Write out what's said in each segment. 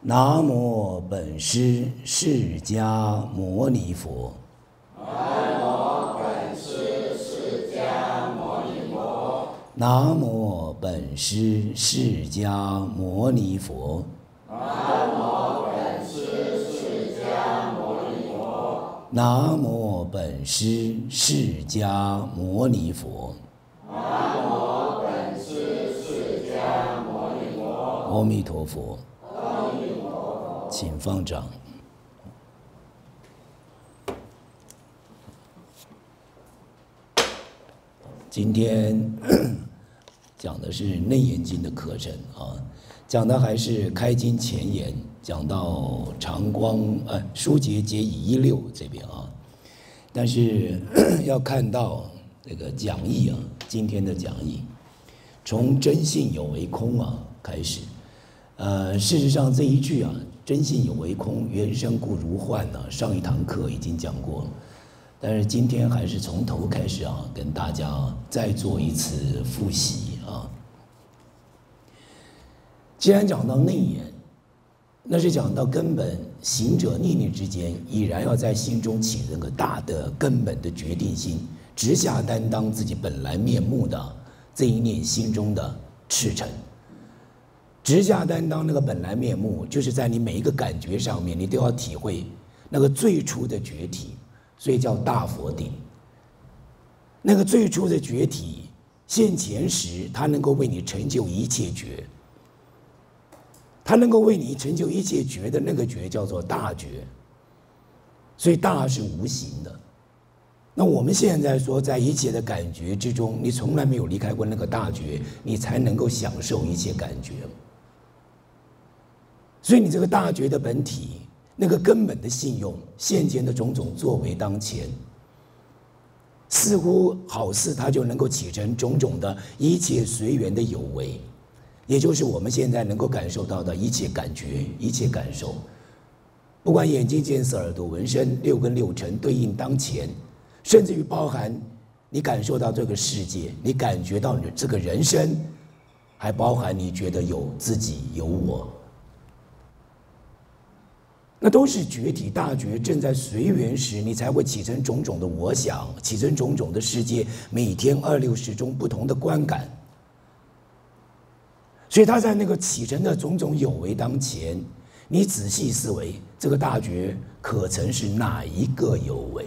南无本师释迦牟尼佛。 南无本师释迦牟尼佛。 南无本师释迦牟尼佛。 南无本师释迦牟尼佛。 南无本师释迦牟尼佛。 南无本师释迦牟尼佛。 阿弥陀佛。请方丈。今天讲的是《楞严经》的课程啊，讲的还是开经前言，讲到长光疏结解已16这边啊，但是要看到这个讲义啊，今天的讲义从真性有为空啊开始。事实上这一句啊，真性有为空，缘生故如幻呢，上一堂课已经讲过了，但是今天还是从头开始啊，跟大家再做一次复习啊。既然讲到内言，那是讲到根本，行者念念之间，已然要在心中起那个大的根本的决定心，直下担当自己本来面目的这一念心中的赤诚。直下担当那个本来面目，就是在你每一个感觉上面，你都要体会那个最初的觉体，所以叫大佛顶。那个最初的觉体现前时，它能够为你成就一切觉，它能够为你成就一切觉的那个觉叫做大觉。所以大是无形的。那我们现在说，在一切的感觉之中，你从来没有离开过那个大觉，你才能够享受一切感觉。所以你这个大觉的本体，那个根本的信用，现前的种种作为当前，似乎好似它就能够起成种种的一切随缘的有为，也就是我们现在能够感受到的一切感觉、一切感受，不管眼睛见色、耳朵闻声，六根六尘对应当前，甚至于包含你感受到这个世界，你感觉到你这个人生，还包含你觉得有自己有我。那都是觉体大觉正在随缘时，你才会起成种种的我想，起成种种的世界，每天260中不同的观感。所以他在那个起成的种种有为当前，你仔细思维，这个大觉可曾是哪一个有为？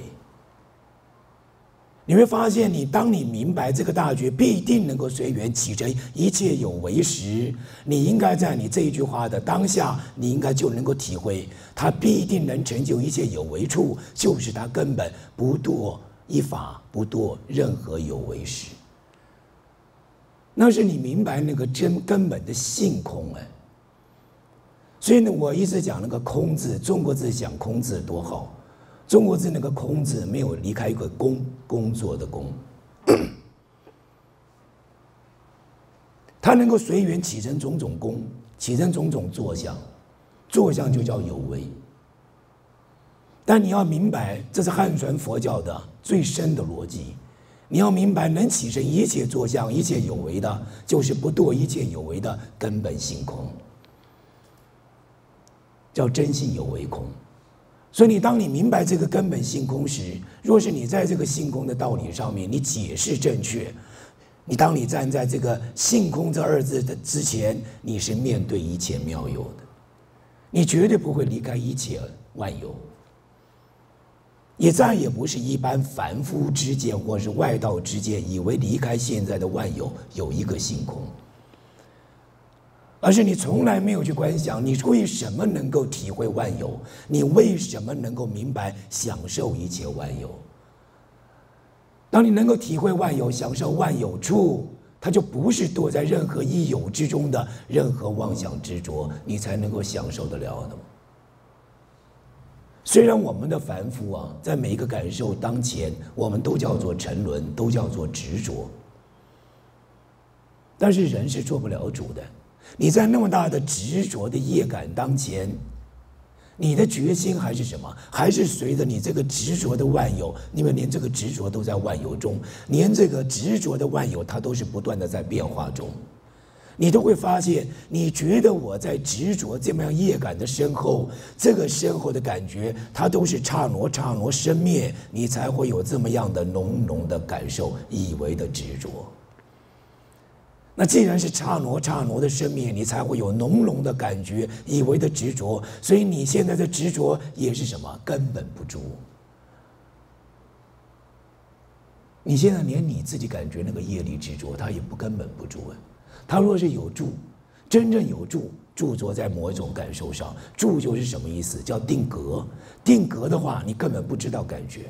你会发现，当你明白这个大觉必定能够随缘起成一切有为时，你应该在你这一句话的当下，你应该就能够体会，它必定能成就一切有为处，就是它根本不堕一法，不堕任何有为时。那是你明白那个根本的性空哎。所以呢，我一直讲那个空字，中国字讲空字多好。中国字那个空字没有离开一个工作的工，它能够随缘起成种种功，起成种种作相，作相就叫有为。但你要明白，这是汉传佛教的最深的逻辑。你要明白，能起成一切作相、一切有为的，就是不堕一切有为的根本性空，叫真性有为空。所以当你明白这个根本性空时，若是你在这个性空的道理上面，你解释正确，当你站在这个性空这2字的之前，你是面对一切妙有的，你绝对不会离开一切万有，也再也不是一般凡夫之见或是外道之见，以为离开现在的万有有一个性空。而是你从来没有去观想，你为什么能够体会万有？你为什么能够明白享受一切万有？当你能够体会万有、享受万有处，它就不是躲在任何一有之中的任何妄想执着，你才能够享受得了的。虽然我们的凡夫啊，在每一个感受当前，我们都叫做沉沦，都叫做执着，但是人是做不了主的。你在那么大的执着的业感当前，你的决心还是什么？还是随着你这个执着的万有，因为连这个执着都在万有中，连这个执着的万有，它都是不断的在变化中。 你都会发现，你觉得我在执着这么样业感的深厚，这个深厚的感觉，它都是刹那刹那生灭，你才会有这么样的浓浓的感受，以为的执着。那既然是刹那刹那的生灭，你才会有浓浓的感觉，以为的执着。所以你现在的执着也是什么？根本不住。你现在连你自己感觉那个业力执着，它也根本不住啊。它若是有住，真正有住，著作在某一种感受上，住就是什么意思？叫定格。定格的话，你根本不知道感觉。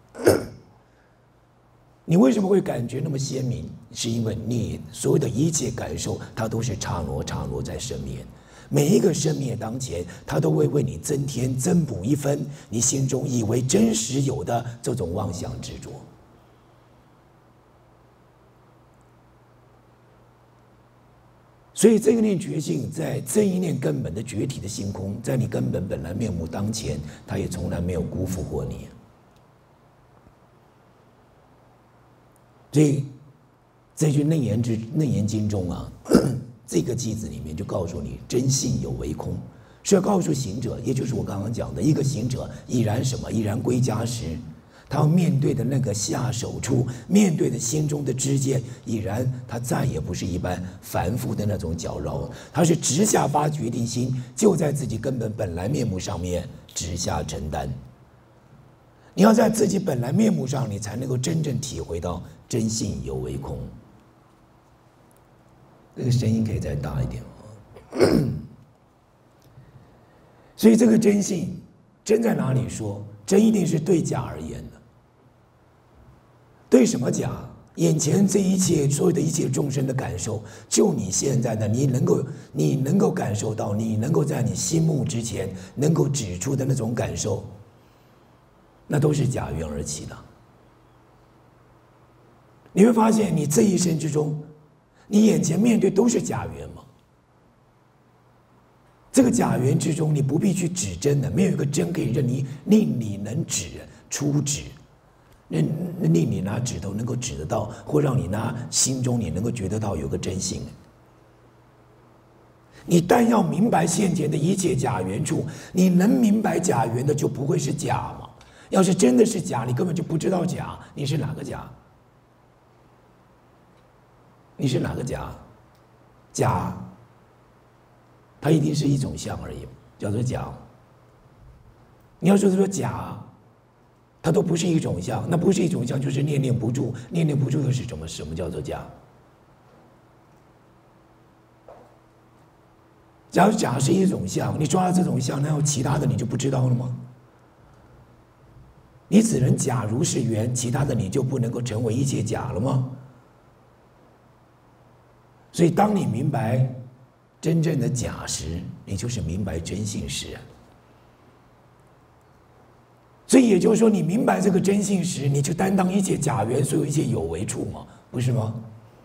你为什么会感觉那么鲜明？是因为你所有的一切感受，它都是刹那刹那在生灭。每一个生灭当前，它都会为你增添增补一分你心中以为真实有的这种妄想执着。所以这个念觉性，在这一念根本的觉体的性空，在你根本本来面目当前，它也从来没有辜负过你。所以这句楞严经中啊，这个句子里面就告诉你，真性有为空，是要告诉行者，也就是我刚刚讲的，一个行者已然什么？已然归家时，他要面对的那个下手处，面对的心中的知见，已然他再也不是一般凡夫的那种搅扰，他是直下发决定心，就在自己根本本来面目上面直下承担。你要在自己本来面目上，你才能够真正体会到真性有为空。这个声音可以再大一点所以这个真性，真在哪里说？真一定是对假而言的。对什么假？眼前这一切所有的一切众生的感受，就你现在的你能够感受到，你能够在你心目之前能够指出的那种感受，那都是假缘而起的。你会发现，你这一生之中，你眼前面对都是假缘嘛。这个假缘之中，你不必去指真的，没有一个真可以令你能指出指，令你拿指头能够指得到，或让你拿心中你能够觉得到有个真性。你但要明白现前的一切假缘处，你能明白假缘的就不会是假嘛。要是真的是假，你根本就不知道假，你是哪个假？你是哪个假？假，它一定是一种相而已，叫做假。你要说假，它都不是一种相，那不是一种相，就是念念不住，念念不住又是什么？什么叫做假？假如假是一种相，你抓到这种相，那有其他的你就不知道了吗？你只能假如是缘，其他的你就不能够成为一切假了吗？所以当你明白真正的假时，你就是明白真性时。所以也就是说，你明白这个真性时，你就担当一切假缘，所有一切有为处嘛，不是吗？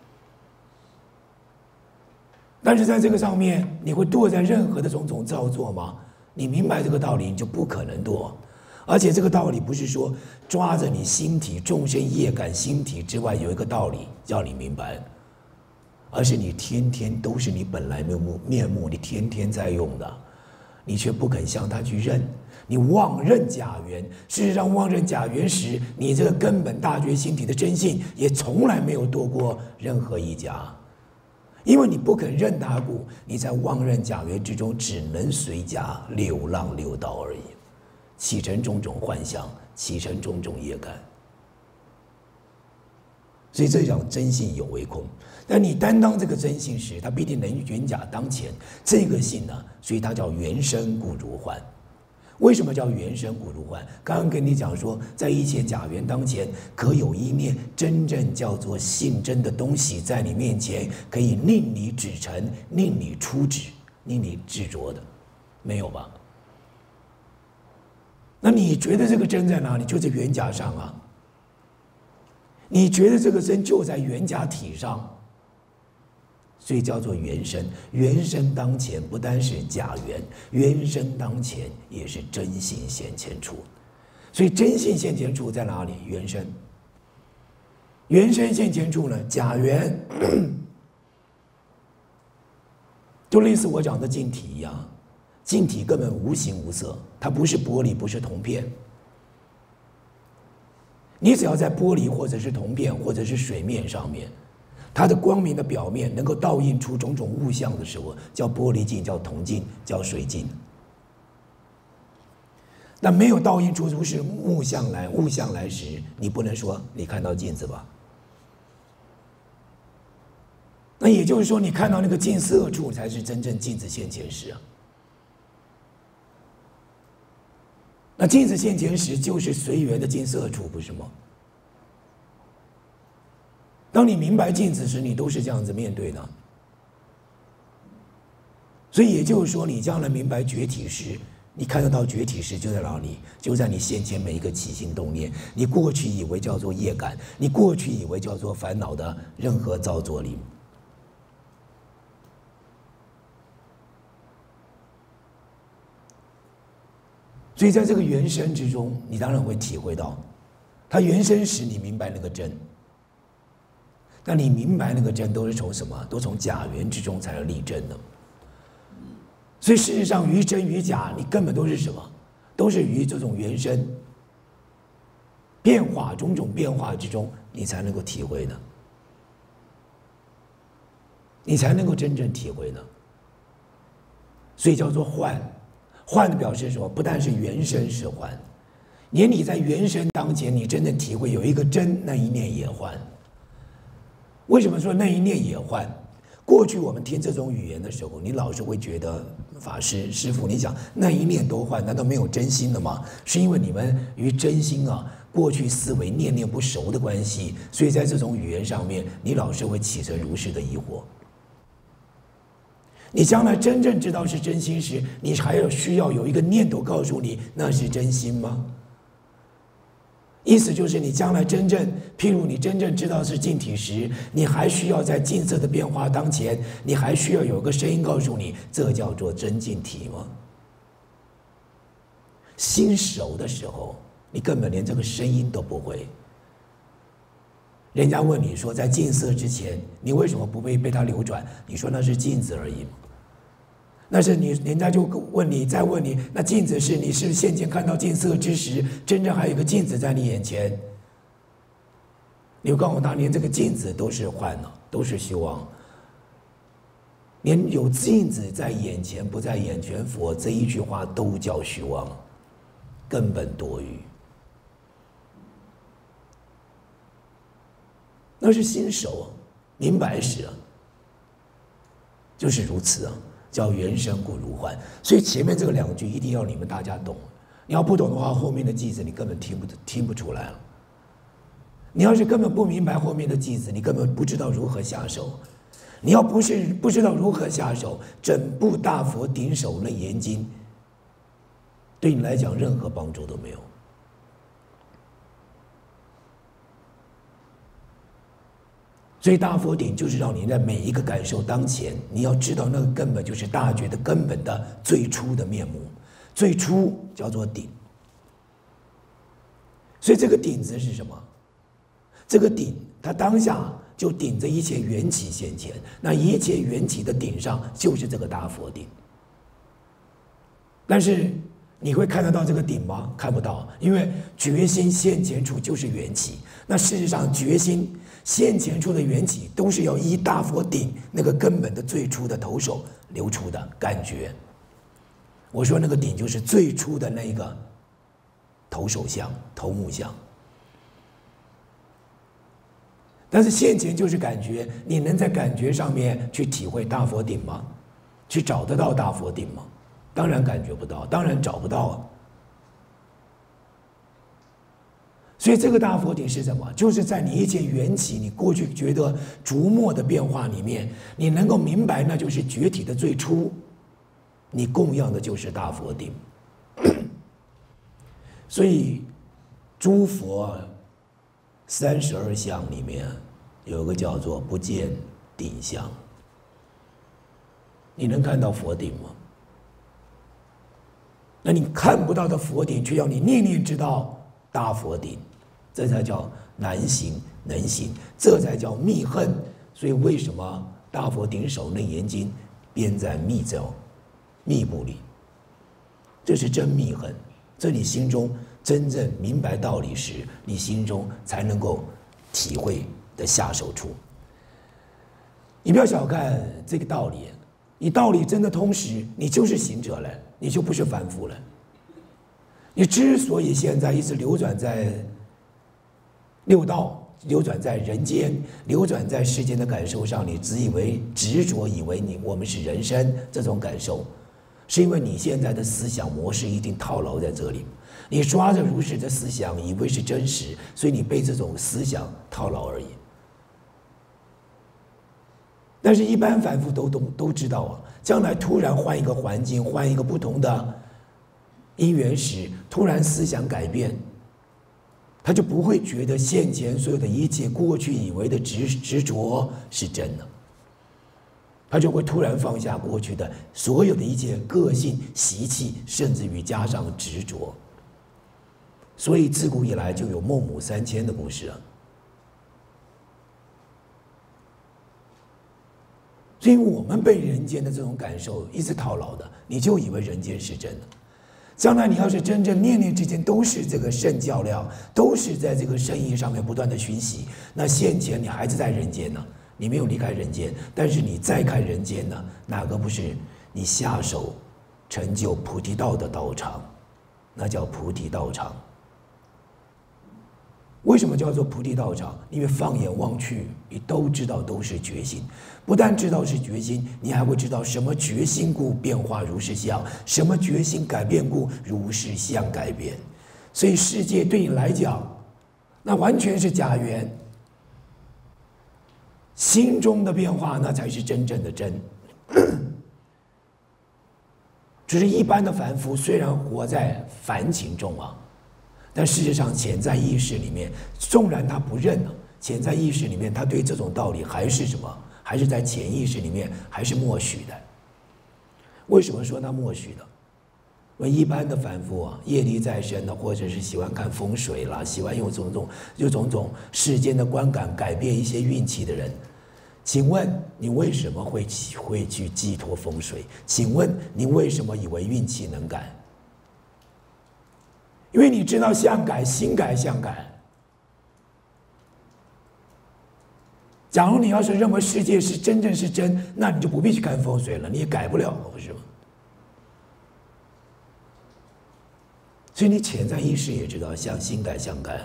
但是在这个上面，你会堕在任何的种种造作吗？你明白这个道理，你就不可能堕。而且这个道理不是说抓着你心体众生业感心体之外有一个道理叫你明白，而是你天天都是你本来面目，你天天在用的，你却不肯向他去认，你妄认假缘。事实上，妄认假缘时，你这个根本大觉心体的真性也从来没有堕过任何一假，因为你不肯认它故，你在妄认假缘之中，只能随假流浪六道而已，起成种种幻象，起成种种业感。所以这叫真性有为空。但你担当这个真性时，它必定能圆假当前。这个性呢，所以它叫原生故如幻。为什么叫原生故如幻？刚刚跟你讲说，在一切假缘当前，可有一念真正叫做性真的东西在你面前，可以令你指成，令你出指，令你执着的，没有吧？那你觉得这个真在哪里？就在原假上啊。你觉得这个真就在原假体上，所以叫做原身。原身当前不单是假缘，原身当前也是真性现前处。所以真性现前处在哪里？原身。原身现前处呢？假缘就类似我讲的镜体一样，镜体根本无形无色，它不是玻璃，不是铜片。你只要在玻璃或者是铜片或者是水面上面，它的光明的表面能够倒映出种种物象的时候，叫玻璃镜，叫铜镜，叫水镜。那没有倒映出如是物象来时，你不能说你看到镜子吧？那也就是说，你看到那个镜色处才是真正镜子现前时啊。那镜子现前时就是随缘的镜色处，不是吗？当你明白镜子时，你都是这样子面对的。所以也就是说，你将来明白觉体时，你看得到觉体时就在哪里？就在你现前每一个起心动念。你过去以为叫做业感，你过去以为叫做烦恼的任何造作里。所以在这个缘生之中，你当然会体会到，它缘生时你明白那个真。但你明白那个真都是从什么？都从假缘之中才能立真的。所以事实上，于真于假，你根本都是什么？都是于这种缘生变化种种变化之中，你才能够体会的，你才能够真正体会的。所以叫做幻。幻的表示什么？不但是缘生是幻，连你在缘生当前，你真正体会有一个真，那一念也幻。为什么说那一念也幻？过去我们听这种语言的时候，你老是会觉得法师师父，你讲那一念都幻，难道没有真心的吗？是因为你们与真心过去思维念念不熟的关系，所以在这种语言上面，你老是会起成如是的疑惑。你将来真正知道是真心时，你还需要有一个念头告诉你那是真心吗？意思就是你将来真正，譬如你真正知道是净体时，你还需要在净色的变化当前，你还需要有个声音告诉你，这叫做真净体吗？心熟的时候，你根本连这个声音都不会。人家问你说，在净色之前，你为什么不被它流转？你说那是镜子而已嘛。那是人家就问你，再问你，那镜子是你是不是现前看到净色之时，真正还有一个镜子在你眼前？你告诉他，连这个镜子都是幻了，都是虚妄，连有镜子在眼前不在眼前佛这一句话都叫虚妄，根本多余。那是心熟明白时就是如此叫缘生故如幻。所以前面这个两句一定要你们大家懂，你要不懂的话，后面的句子你根本听不出来了。你要是根本不明白后面的句子，你根本不知道如何下手。你要不知道如何下手，整部大佛顶首楞严经对你来讲任何帮助都没有。所以大佛顶就是让你在每一个感受当前，你要知道那个根本就是大觉的根本的最初的面目，最初叫做顶。所以这个顶字是什么？这个顶它当下就顶着一切缘起现前，那一切缘起的顶上就是这个大佛顶。但是你会看得到这个顶吗？看不到，因为觉心现前处就是缘起。那事实上觉心现前处的缘起都是要依大佛顶那个根本的最初的头首流出的感觉。我说那个顶就是最初的那个头首相、头目相。但是现前就是感觉，你能在感觉上面去体会大佛顶吗？去找得到大佛顶吗？当然感觉不到，当然找不到所以这个大佛顶是什么？就是在你一切缘起，你过去觉得逐末的变化里面，你能够明白那就是觉体的最初，你供养的就是大佛顶。所以诸佛32相里面有个叫做不见顶相。你能看到佛顶吗？那你看不到的佛顶，却要你念念知道大佛顶，这才叫难行能行，这才叫密恨。所以为什么大佛顶首楞严经编在密布里。这是真密恨，这你心中真正明白道理时，你心中才能够体会的下手处。你不要小看这个道理，你道理真的通时，你就是行者了，你就不是凡夫了。你之所以现在一直流转在六道，流转在人间，流转在世间的感受上，你只以为执着，以为我们是人生这种感受，是因为你现在的思想模式一定套牢在这里，你抓着如实的思想，以为是真实，所以你被这种思想套牢而已。但是，一般凡夫都知道啊，将来突然换一个环境，换一个不同的因缘时，突然思想改变，他就不会觉得现前所有的一切过去以为的执着是真的，他就会突然放下过去的所有的一切个性习气，甚至于加上执着。所以自古以来就有孟母3000的故事啊。所以我们被人间的这种感受一直套牢的，你就以为人间是真的。将来你要是真正念念之间都是这个圣教料，都是在这个圣意上面不断的熏习，那现前你还是在人间呢，你没有离开人间，但是你再看人间呢，哪个不是你下手成就菩提道的道场？那叫菩提道场。为什么叫做菩提道场？因为放眼望去，你都知道都是觉心。不但知道是觉心，你还会知道什么觉心故变化如是相，什么觉心改变故如是相改变。所以世界对你来讲，那完全是假缘。心中的变化，那才是真正的真。只是一般的凡夫虽然活在凡情中啊，但事实上潜在意识里面，纵然他不认了，潜在意识里面他对这种道理还是什么？还是在潜意识里面还是默许的。为什么说他默许的？因为一般的凡夫啊，业力再深的，或者是喜欢看风水啦，喜欢用种种世间的观感改变一些运气的人，请问你为什么会去寄托风水？请问你为什么以为运气能改？因为你知道相改，心改，相改。假如你要是认为世界是真正是真，那你就不必去看风水了，你也改不了，不是吗？所以你潜在意识也知道，心改，相改。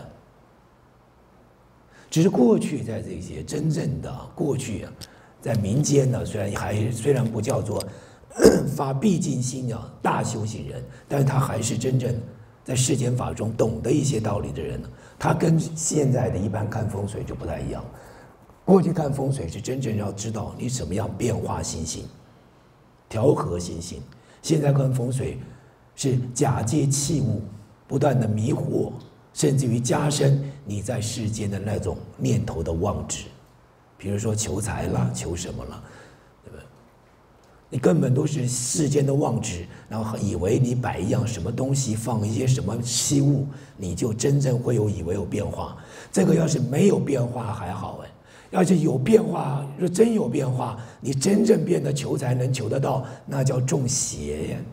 只是过去在这些真正的过去啊，在民间呢，虽然不叫做发毕竟心啊大修行人，但是他还是真正在世间法中懂得一些道理的人呢。他跟现在的一般看风水就不太一样。过去看风水是真正要知道你怎么样变化心性，调和心性。现在看风水是假借器物，不断的迷惑，甚至于加深你在世间的那种念头的妄执，比如说求财啦，求什么啦，对不对？你根本都是世间的妄执，然后以为你摆一样什么东西，放一些什么器物，你就真正会以为有变化。这个要是没有变化还好哎。要是有变化，若真有变化，你真正变得求财能求得到，那叫中邪呀。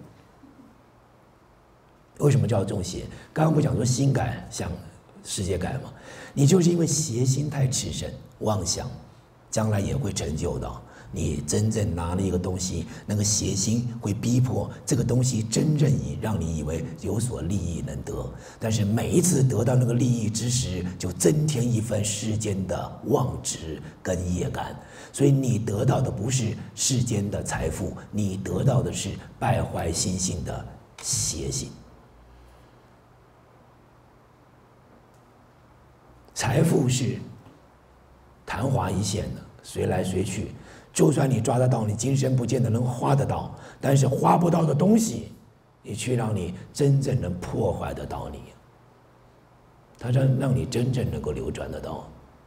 为什么叫中邪？刚刚不讲说心改像世界改吗？你就是因为邪心太炽盛，妄想，将来也会成就到你真正拿了一个东西，那个邪心会逼迫这个东西真正让你以为有所利益能得，但是每一次得到那个利益之时，就增添一份世间的妄执跟业感，所以你得到的不是世间的财富，你得到的是败坏心性的邪性。财富是昙花一现的，随来随去。就算你抓得到，你今生不见得能花得到，但是花不到的东西，你却让你真正能破坏得到你，它让你真正能够流转得到。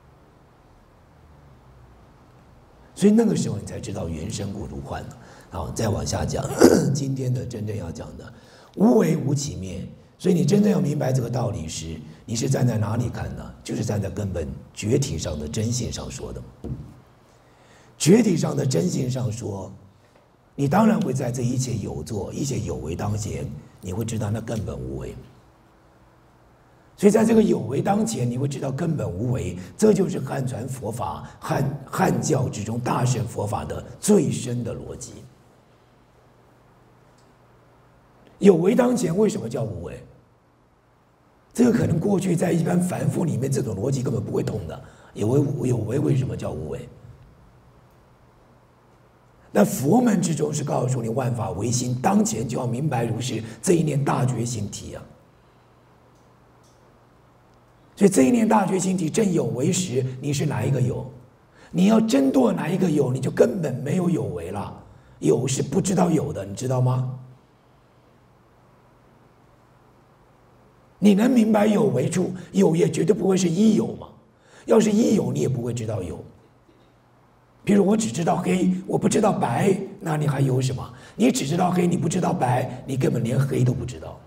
所以那个时候你才知道缘生故如幻。好，再往下讲，今天的真正要讲的无为无起灭。所以你真正要明白这个道理时，你是站在哪里看呢？就是站在根本觉体上的真性上说的。觉体上的真性上说， 你当然会在这一切有作、一切有为当前，你会知道那根本无为。所以在这个有为当前，你会知道根本无为，这就是汉传佛法、汉教之中大乘佛法的最深的逻辑。有为当前为什么叫无为？这个可能过去在一般凡夫里面，这种逻辑根本不会通的。有为为什么叫无为？那佛门之中是告诉你万法唯心，当前就要明白如是，这一念大觉心体啊。所以这一念大觉心体正有为时，你是哪一个有？你要争夺哪一个有，你就根本没有有为了。有是不知道有的，你知道吗？你能明白有为处，有也绝对不会是一有嘛。要是一有，你也不会知道有。比如我只知道黑，我不知道白，那你还有什么？你只知道黑，你不知道白，你根本连黑都不知道。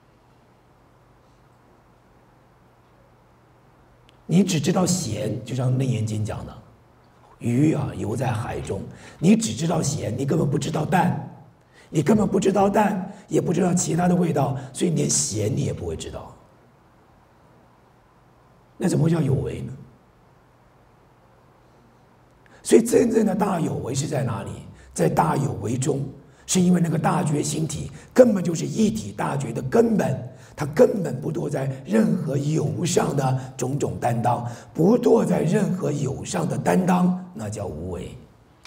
你只知道咸，就像《楞严经》讲的，鱼啊游在海中，你只知道咸，你根本不知道淡，你根本不知道淡，也不知道其他的味道，所以连咸你也不会知道。那怎么叫有为呢？所以真正的大有为是在哪里？在大有为中，是因为那个大觉心体根本就是一体大觉的根本，它根本不堕在任何有上的种种担当，不堕在任何有上的担当，那叫无为。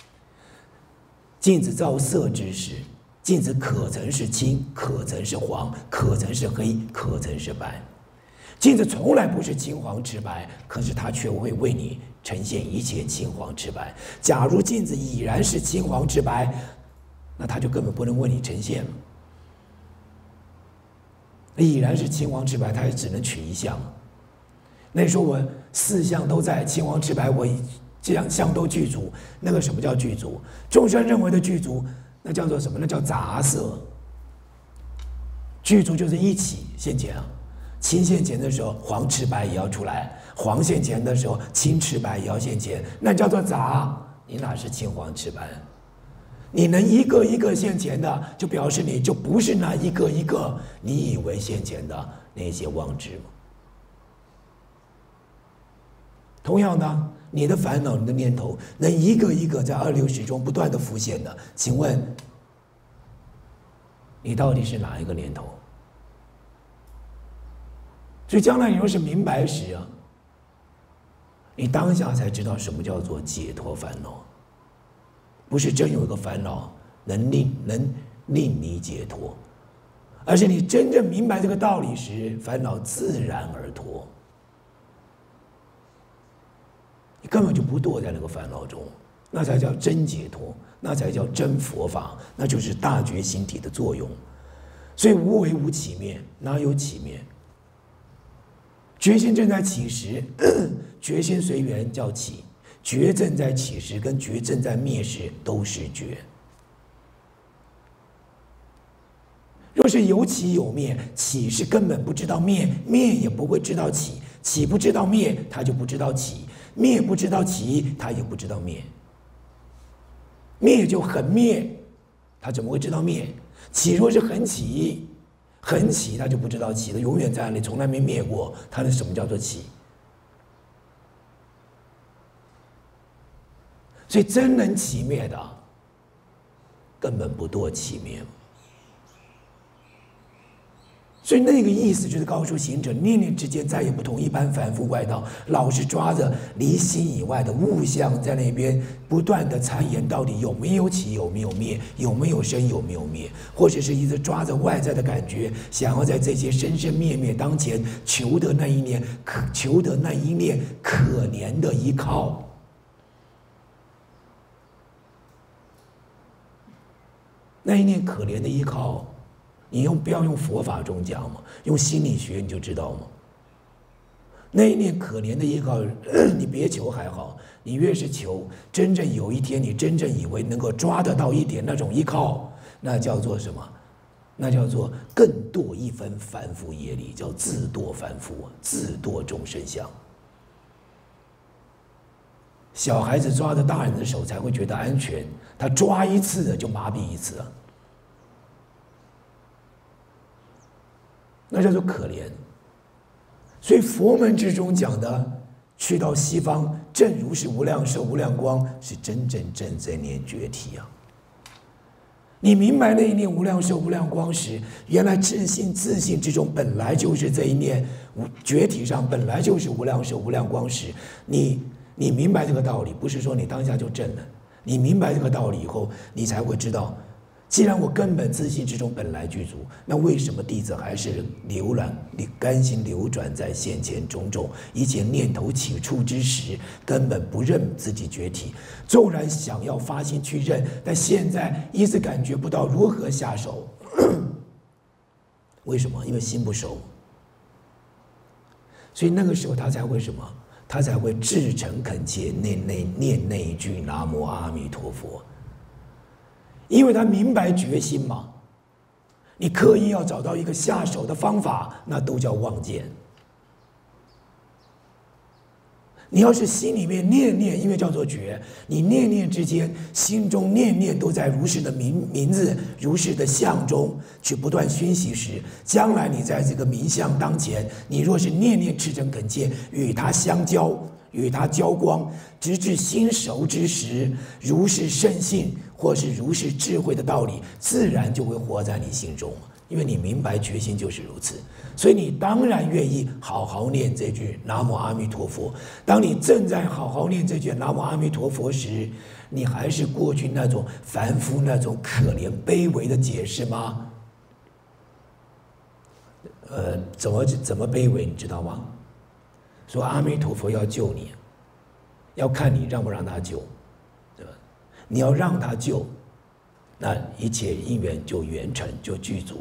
镜子照色之时，镜子可曾是青，可曾是黄，可曾是黑，可曾是白。镜子从来不是青黄赤白，可是它却会为你呈现一切青黄赤白。假如镜子已然是青黄赤白，那它就根本不能为你呈现了。已然是青黄赤白，它也只能取一项。那你说我四项都在，青黄赤白我这样项都具足，那个什么叫具足？众生认为的具足，那叫做什么？那叫杂色。具足就是一起现前啊。青现前的时候，黄赤白也要出来；黄现前的时候，青赤白也要现前，那叫做杂。你哪是青黄赤白？你能一个一个现前的，就表示你就不是那一个一个你以为现前的那些妄执嘛。同样的，你的烦恼、你的念头，能一个一个在260中不断的浮现的，请问，你到底是哪一个念头？所以将来你若是明白时啊，你当下才知道什么叫做解脱烦恼，不是真有一个烦恼能令你解脱，而是你真正明白这个道理时，烦恼自然而脱，你根本就不堕在那个烦恼中，那才叫真解脱，那才叫真佛法，那就是大觉心体的作用。所以无为无起灭，哪有起灭？觉心正在起时，觉心随缘叫起；觉正在起时，跟觉正在灭时都是觉。若是有起有灭，起是根本不知道灭，灭也不会知道起，起不知道灭，他就不知道起；灭不知道起，他也不知道灭。灭就很灭，他怎么会知道灭？起若是很起。很起，他就不知道起的，永远在那里，从来没灭过。他的什么叫做起？所以真能起灭的，根本不堕起灭。所以那个意思就是告诉行者，念念之间再也不同一般凡夫外道，老是抓着离心以外的物象在那边不断的参研，到底有没有起，有没有灭，有没有生，有没有灭，或者是一直抓着外在的感觉，想要在这些生生灭灭当前求得那一念可怜的依靠。那一念可怜的依靠，你不要用佛法中讲嘛，用心理学你就知道嘛。那一念可怜的依靠，你别求还好，你越是求，真正有一天你真正以为能够抓得到一点那种依靠，那叫做什么？那叫做更堕一分凡夫业力，叫自堕凡夫，自堕众生相。 小孩子抓着大人的手才会觉得安全，他抓一次就麻痹一次啊，那叫做可怜。所以佛门之中讲的，去到西方，正如是无量寿、无量光，是真正正在念觉体啊。你明白那一念无量寿、无量光时，原来自信自信之中本来就是这一念觉体上本来就是无量寿、无量光时，你明白这个道理，不是说你当下就证了。你明白这个道理以后，你才会知道，既然我根本自信之中本来具足，那为什么弟子还是流转，甘心流转在现前种种一切念头起处之时，根本不认自己觉体？纵然想要发心去认，但现在一直感觉不到如何下手。为什么？因为心不熟。所以那个时候他才会什么？他才会至诚恳切念那一句南无阿弥陀佛。因为他明白决心嘛，你刻意要找到一个下手的方法，那都叫妄见。你要是心里面念念，因为叫做觉，你念念之间，心中念念都在如是的名字、如是的相中去不断熏习时，将来你在这个名相当前，你若是念念赤诚恳切，与他相交，与他交光，直至心熟之时，如是圣性或是如是智慧的道理，自然就会活在你心中。因为你明白决心就是如此，所以你当然愿意好好念这句南无阿弥陀佛。当你正在好好念这句南无阿弥陀佛时，你还是过去那种凡夫那种可怜卑微的解释吗？怎么卑微，你知道吗？说阿弥陀佛要救你，要看你让不让他救，对吧？你要让他救，那一切因缘就圆成，就具足。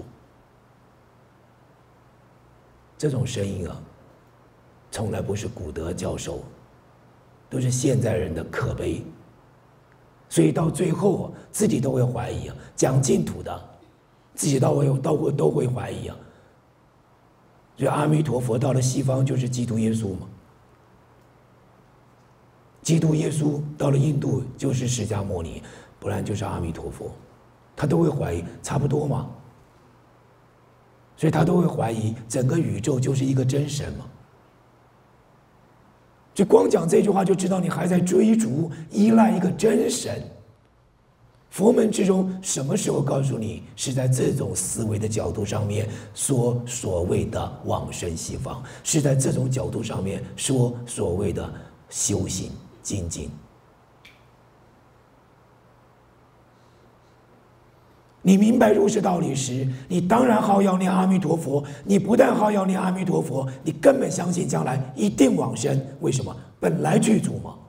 这种声音啊，从来不是古德教授，都是现在人的可悲。所以到最后自己都会怀疑啊，讲净土的，自己都会怀疑啊。所以阿弥陀佛到了西方就是基督耶稣嘛，基督耶稣到了印度就是释迦牟尼，不然就是阿弥陀佛，他都会怀疑，差不多嘛。所以他都会怀疑整个宇宙就是一个真神嘛。就光讲这句话就知道你还在追逐依赖一个真神。佛门之中什么时候告诉你是在这种思维的角度上面说所谓的往生西方，是在这种角度上面说所谓的修行精进？你明白如是道理时，你当然好要念阿弥陀佛。你不但好要念阿弥陀佛，你根本相信将来一定往生。为什么？本来具足嘛。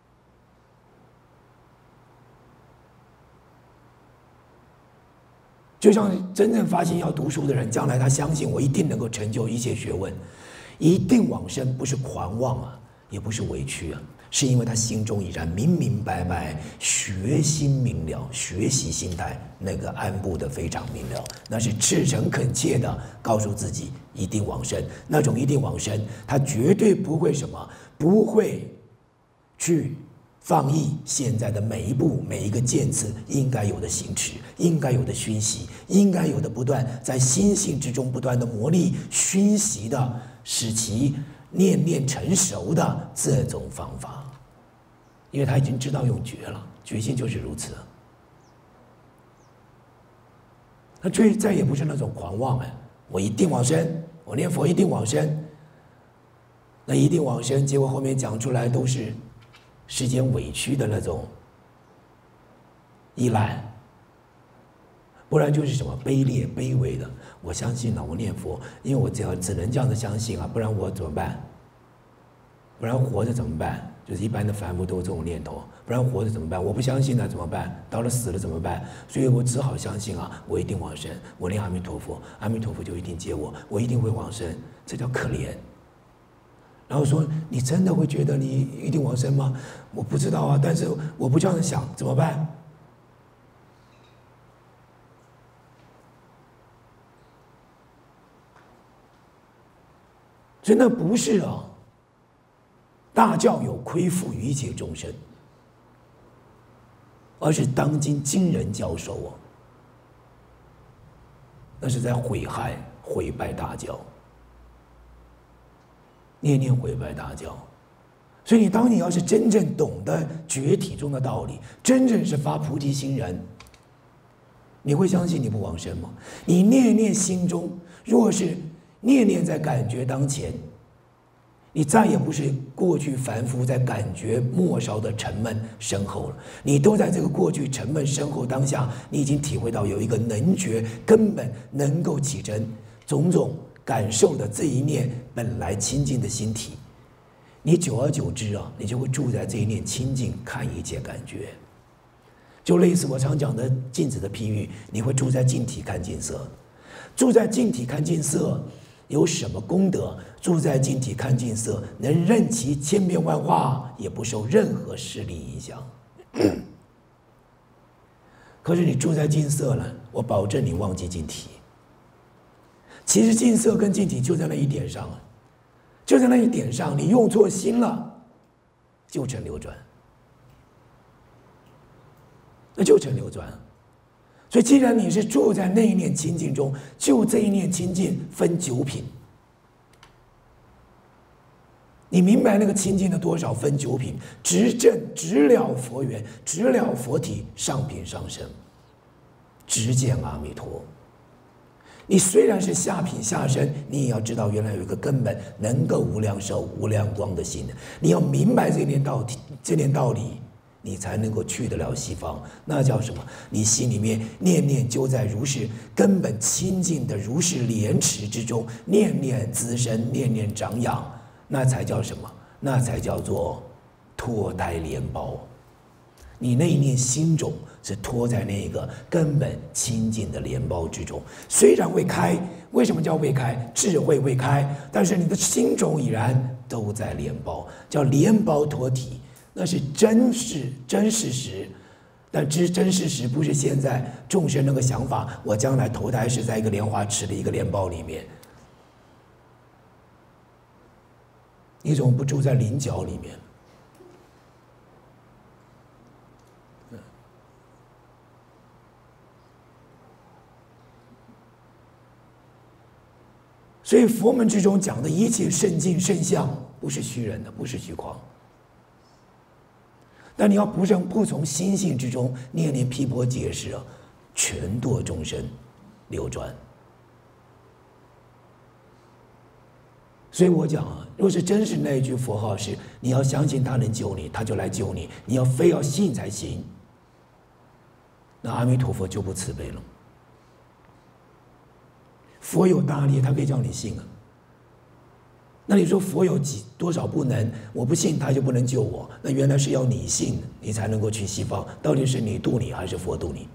就像真正发心要读书的人，将来他相信我一定能够成就一切学问，一定往生，不是狂妄啊，也不是委屈啊，是因为他心中已然明明白白，学心明了，学习心态那个安布的非常明了，那是赤诚恳切的告诉自己一定往生。那种一定往生，他绝对不会什么，不会去放逸现在的每一步每一个渐次应该有的行持，应该有的熏习，应该有的不断在心性之中不断的磨砺熏习的，使其念念成熟的这种方法。因为他已经知道用觉了，觉性就是如此。他再也不是那种狂妄哎，我一定往生，我念佛一定往生。那一定往生，结果后面讲出来都是世间委屈的那种依赖，不然就是什么卑劣卑微的。我相信了，我念佛，因为我只能这样子相信啊，不然我怎么办？不然活着怎么办？就是一般的凡夫都有这种念头，不然活着怎么办？我不相信了怎么办？到了死了怎么办？所以我只好相信啊，我一定往生，我念阿弥陀佛，阿弥陀佛就一定接我，我一定会往生，这叫可怜。然后说你真的会觉得你一定往生吗？我不知道啊，但是我不这样想，怎么办？所以那不是啊。 大教有亏负于一切众生，而是当今今人教授哦，那是在毁害、毁败大教，念念毁败大教。所以当你要是真正懂得觉体中的道理，真正是发菩提心人，你会相信你不往生吗？你念念心中，若是念念在感觉当前，你再也不是过去凡夫在感觉末梢的沉闷深厚了，你都在这个过去沉闷深厚当下，你已经体会到有一个能觉根本能够起真种种感受的这一念本来清净的心体，你久而久之啊，你就会住在这一念清净看一切感觉，就类似我常讲的镜子的譬喻，你会住在镜体看镜色，住在镜体看镜色有什么功德？住在镜体看镜色，能任其千变万化，也不受任何势力影响。可是你住在镜色了，我保证你忘记镜体。其实镜色跟镜体就在那一点上，就在那一点上，你用错心了，就成流转，那就成流转。所以，既然你是住在那一念清净中，就这一念清净分9品。你明白那个清净的多少分9品，直证直了佛缘，直了佛体，上品上升，直见阿弥陀。你虽然是下品下生，你也要知道原来有一个根本能够无量寿无量光的心，你要明白这念道理，你才能够去得了西方。那叫什么？你心里面念念就在如是根本清净的如是莲池之中，念念滋生，念念长养，那才叫什么？那才叫做脱胎莲苞。你那一念心种是脱在那个根本清净的莲苞之中，虽然未开，为什么叫未开？智慧未开，但是你的心种已然都在莲苞，叫莲苞脱体，那是真事实。但真事实不是现在众生那个想法，我将来投胎是在一个莲花池的一个莲苞里面，你怎么不住在菱角里面？所以佛门之中讲的一切圣境圣相，不是虚人的，不是虚诳。但你要不从心性之中念念批驳解释啊，全堕众生流转。所以我讲啊，若是真是那一句佛号是你要相信他能救你，他就来救你，你要非要信才行，那阿弥陀佛就不慈悲了。佛有大力，他可以叫你信啊。那你说佛有多少不能？我不信他就不能救我？那原来是要你信，你才能够去西方。到底是你度你，还是佛度你？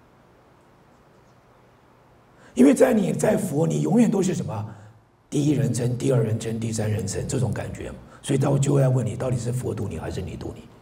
因为在佛，你永远都是什么？第一人称、第二人称、第三人称这种感觉，所以到就要问你，到底是佛度你，还是你度你？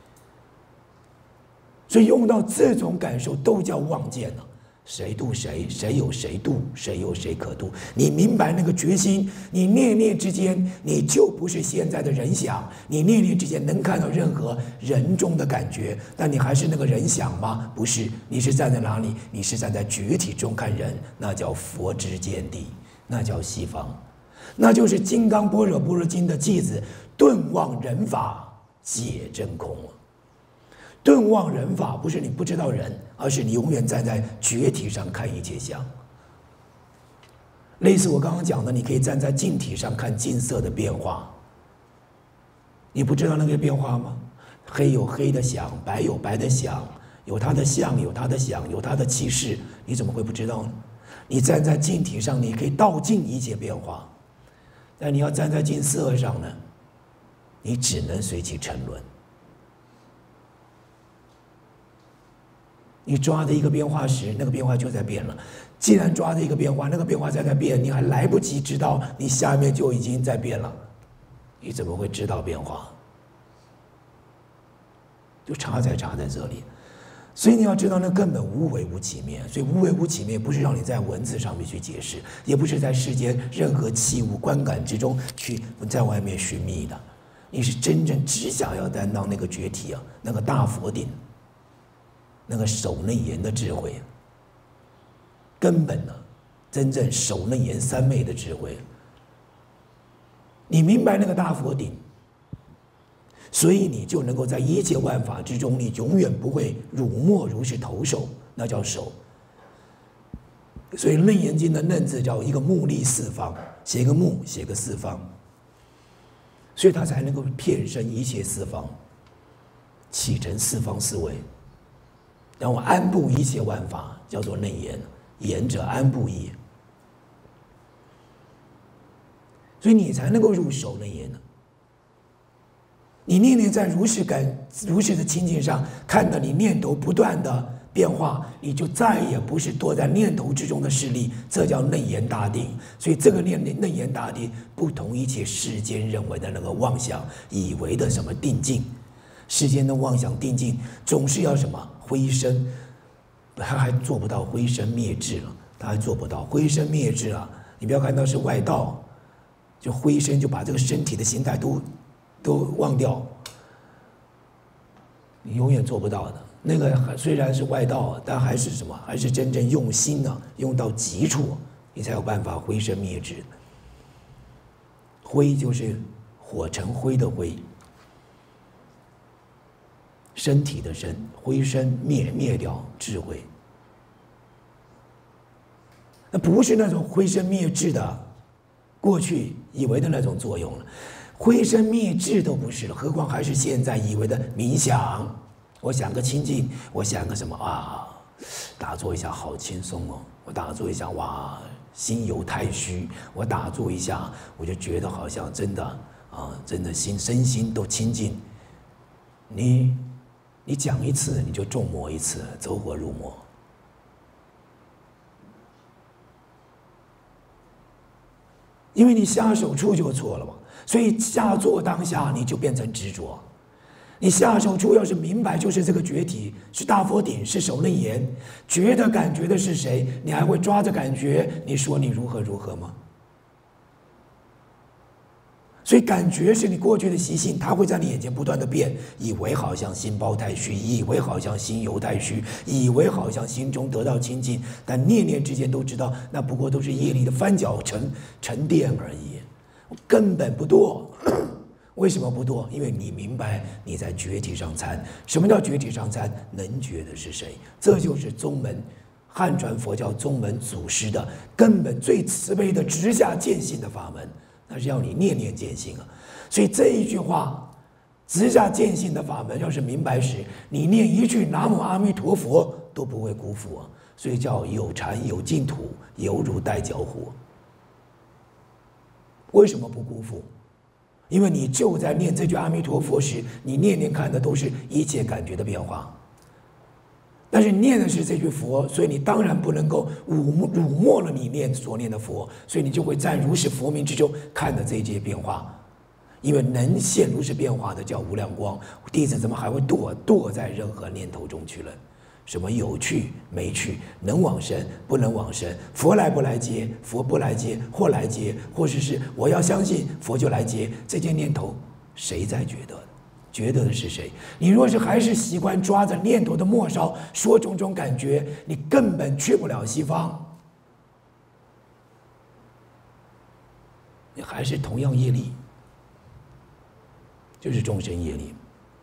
所以用到这种感受，都叫妄见了。谁度谁，谁有谁度，谁有谁可度。你明白那个决心，你念念之间，你就不是现在的人想，你念念之间能看到任何人中的感觉，但你还是那个人想吗？不是，你是站在哪里？你是站在觉体中看人，那叫佛之见地，那叫西方，那就是《金刚般若波罗经》的偈子：顿忘人法，解真空。顿忘人法不是你不知道人，而是你永远站在觉体上看一切相。类似我刚刚讲的，你可以站在镜体上看镜色的变化。你不知道那个变化吗？黑有黑的想，白有白的想，有它的相，有它的想，有它的气势，你怎么会不知道呢？你站在镜体上，你可以倒镜一切变化，但你要站在镜色上呢，你只能随其沉沦。你抓的一个变化时，那个变化就在变了。既然抓的一个变化，那个变化在变，你还来不及知道，你下面就已经在变了，你怎么会知道变化？就差在这里。所以你要知道，那根本无为无起灭。所以无为无起灭不是让你在文字上面去解释，也不是在世间任何器物观感之中去在外面寻觅的。 你是真正只想要担当那个觉体啊，那个大佛顶，那个守内言的智慧，根本呢，真正守内言三昧的智慧。你明白那个大佛顶，所以你就能够在一切万法之中，你永远不会辱没如是投手，那叫守。所以《楞严经》的楞字叫一个目立四方，写个目，写个四方，所以它才能够遍身一切四方，启成四方四维，然后安布一切万法，叫做楞严。言者安布也，所以你才能够入手楞严呢。你念念在如是的清净上，看到你念头不断的变化，你就再也不是躲在念头之中的势力，这叫楞严大定。所以这个楞严大定不同一切世间认为的那个妄想，以为的什么定境，世间的妄想定境总是要什么灰身，他还做不到灰身灭智了，他还做不到灰身灭智啊！你不要看到是外道，就灰身就把这个身体的形态都忘掉，你永远做不到的。那个虽然是外道，但还是什么？还是真正用心呢，用到极处，你才有办法灰身灭智。灰就是火成灰的灰，身体的身，灰身灭掉智慧。那不是那种灰身灭智的过去以为的那种作用了，灰身灭智都不是了，何况还是现在以为的冥想。我想个清净，我想个什么啊？打坐一下好轻松哦，我打坐一下哇，心游太虚，我打坐一下，我就觉得好像真的啊，真的身心都清净。你讲一次，你就中魔一次，走火入魔。因为你下手处就错了嘛，所以下坐当下你就变成执着。你下手处要是明白，就是这个觉体，是大佛顶，是手楞严，觉得感觉的是谁？你还会抓着感觉，你说你如何如何吗？所以感觉是你过去的习性，它会在你眼前不断的变，以为好像心包太虚，以为好像心游太虚，以为好像心中得到清净，但念念之间都知道，那不过都是业力的翻搅沉淀而已，根本不多。为什么不多？因为你明白你在觉体上参。什么叫觉体上参？能觉的是谁？这就是宗门汉传佛教宗门祖师的根本最慈悲的直下见性的法门，那是要你念念见性啊。所以这一句话，直下见性的法门，要是明白时，你念一句南无阿弥陀佛都不会辜负啊。所以叫有禅有净土，犹如待交火。为什么不辜负？因为你就在念这句阿弥陀佛时，你念念看的都是一切感觉的变化。但是你念的是这句佛，所以你当然不能够辱没了你所念的佛，所以你就会在如是佛名之中看的这一切变化。因为能现如是变化的叫无量光，弟子怎么还会堕在任何念头中去了？什么有去没去，能往生不能往生，佛来不来接，佛不来接或来接，或者是我要相信佛就来接，这件念头谁在觉得？觉得的是谁？你若是还是习惯抓着念头的末梢说种种感觉，你根本去不了西方，你还是同样业力，就是众生业力。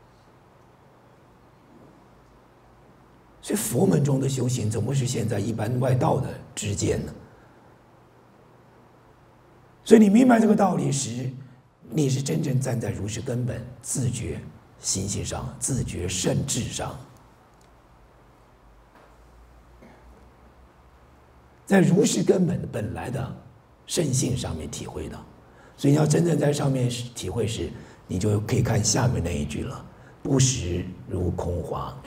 所以佛门中的修行怎么是现在一般外道的之见呢？所以你明白这个道理时，你是真正站在如是根本自觉心性上，自觉圣智上，在如是根本的本来的圣性上面体会的。所以你要真正在上面体会时，你就可以看下面那一句了：不实如空花。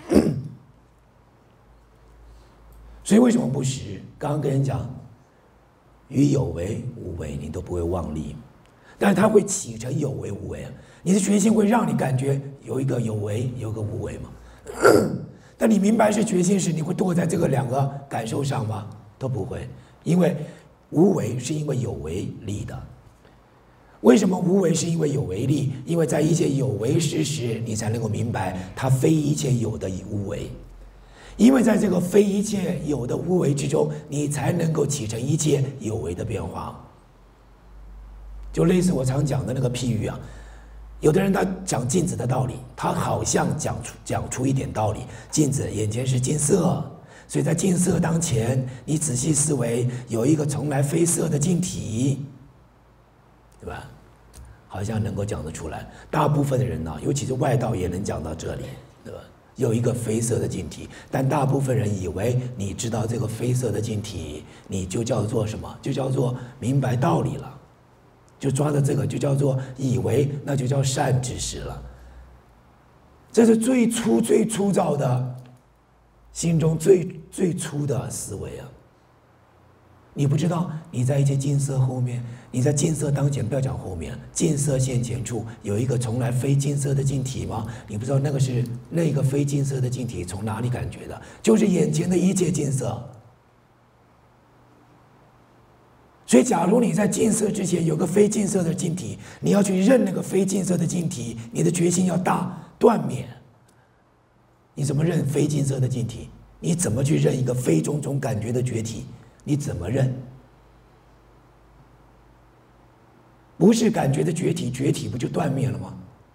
所以为什么不实？刚刚跟人讲，于有为无为，你都不会妄立，但是它会起成有为无为。你的决心会让你感觉有一个有为，有个无为嘛？但你明白是决心时，你会堕在这个两个感受上吗？都不会，因为无为是因为有为立的， 为什么无为？是因为有为力，因为在一切有为之时，你才能够明白它非一切有的无为。因为在这个非一切有的无为之中，你才能够起成一切有为的变化。就类似我常讲的那个譬喻啊，有的人他讲镜子的道理，他好像讲出一点道理。镜子眼前是金色，所以在金色当前，你仔细思维，有一个从来非色的镜体，对吧？好像能够讲得出来。大部分的人呢，尤其是外道也能讲到这里，对吧？有一个非色的镜体，但大部分人以为你知道这个非色的镜体，你就叫做什么？就叫做明白道理了。就抓着这个，就叫做以为，那就叫善知识了。这是最粗糙的，心中最粗的思维啊！你不知道你在一些金色后面，你在金色当前，不要讲后面，金色现前处有一个从来非金色的镜体吗？你不知道那个非金色的镜体从哪里感觉的？就是眼前的一切金色。所以，假如你在净色之前有个非净色的净体，你要去认那个非净色的净体，你的决心要大，断灭。你怎么认非净色的净体？你怎么去认一个非种种感觉的觉体？你怎么认？不是感觉的觉体，觉体不就断灭了吗？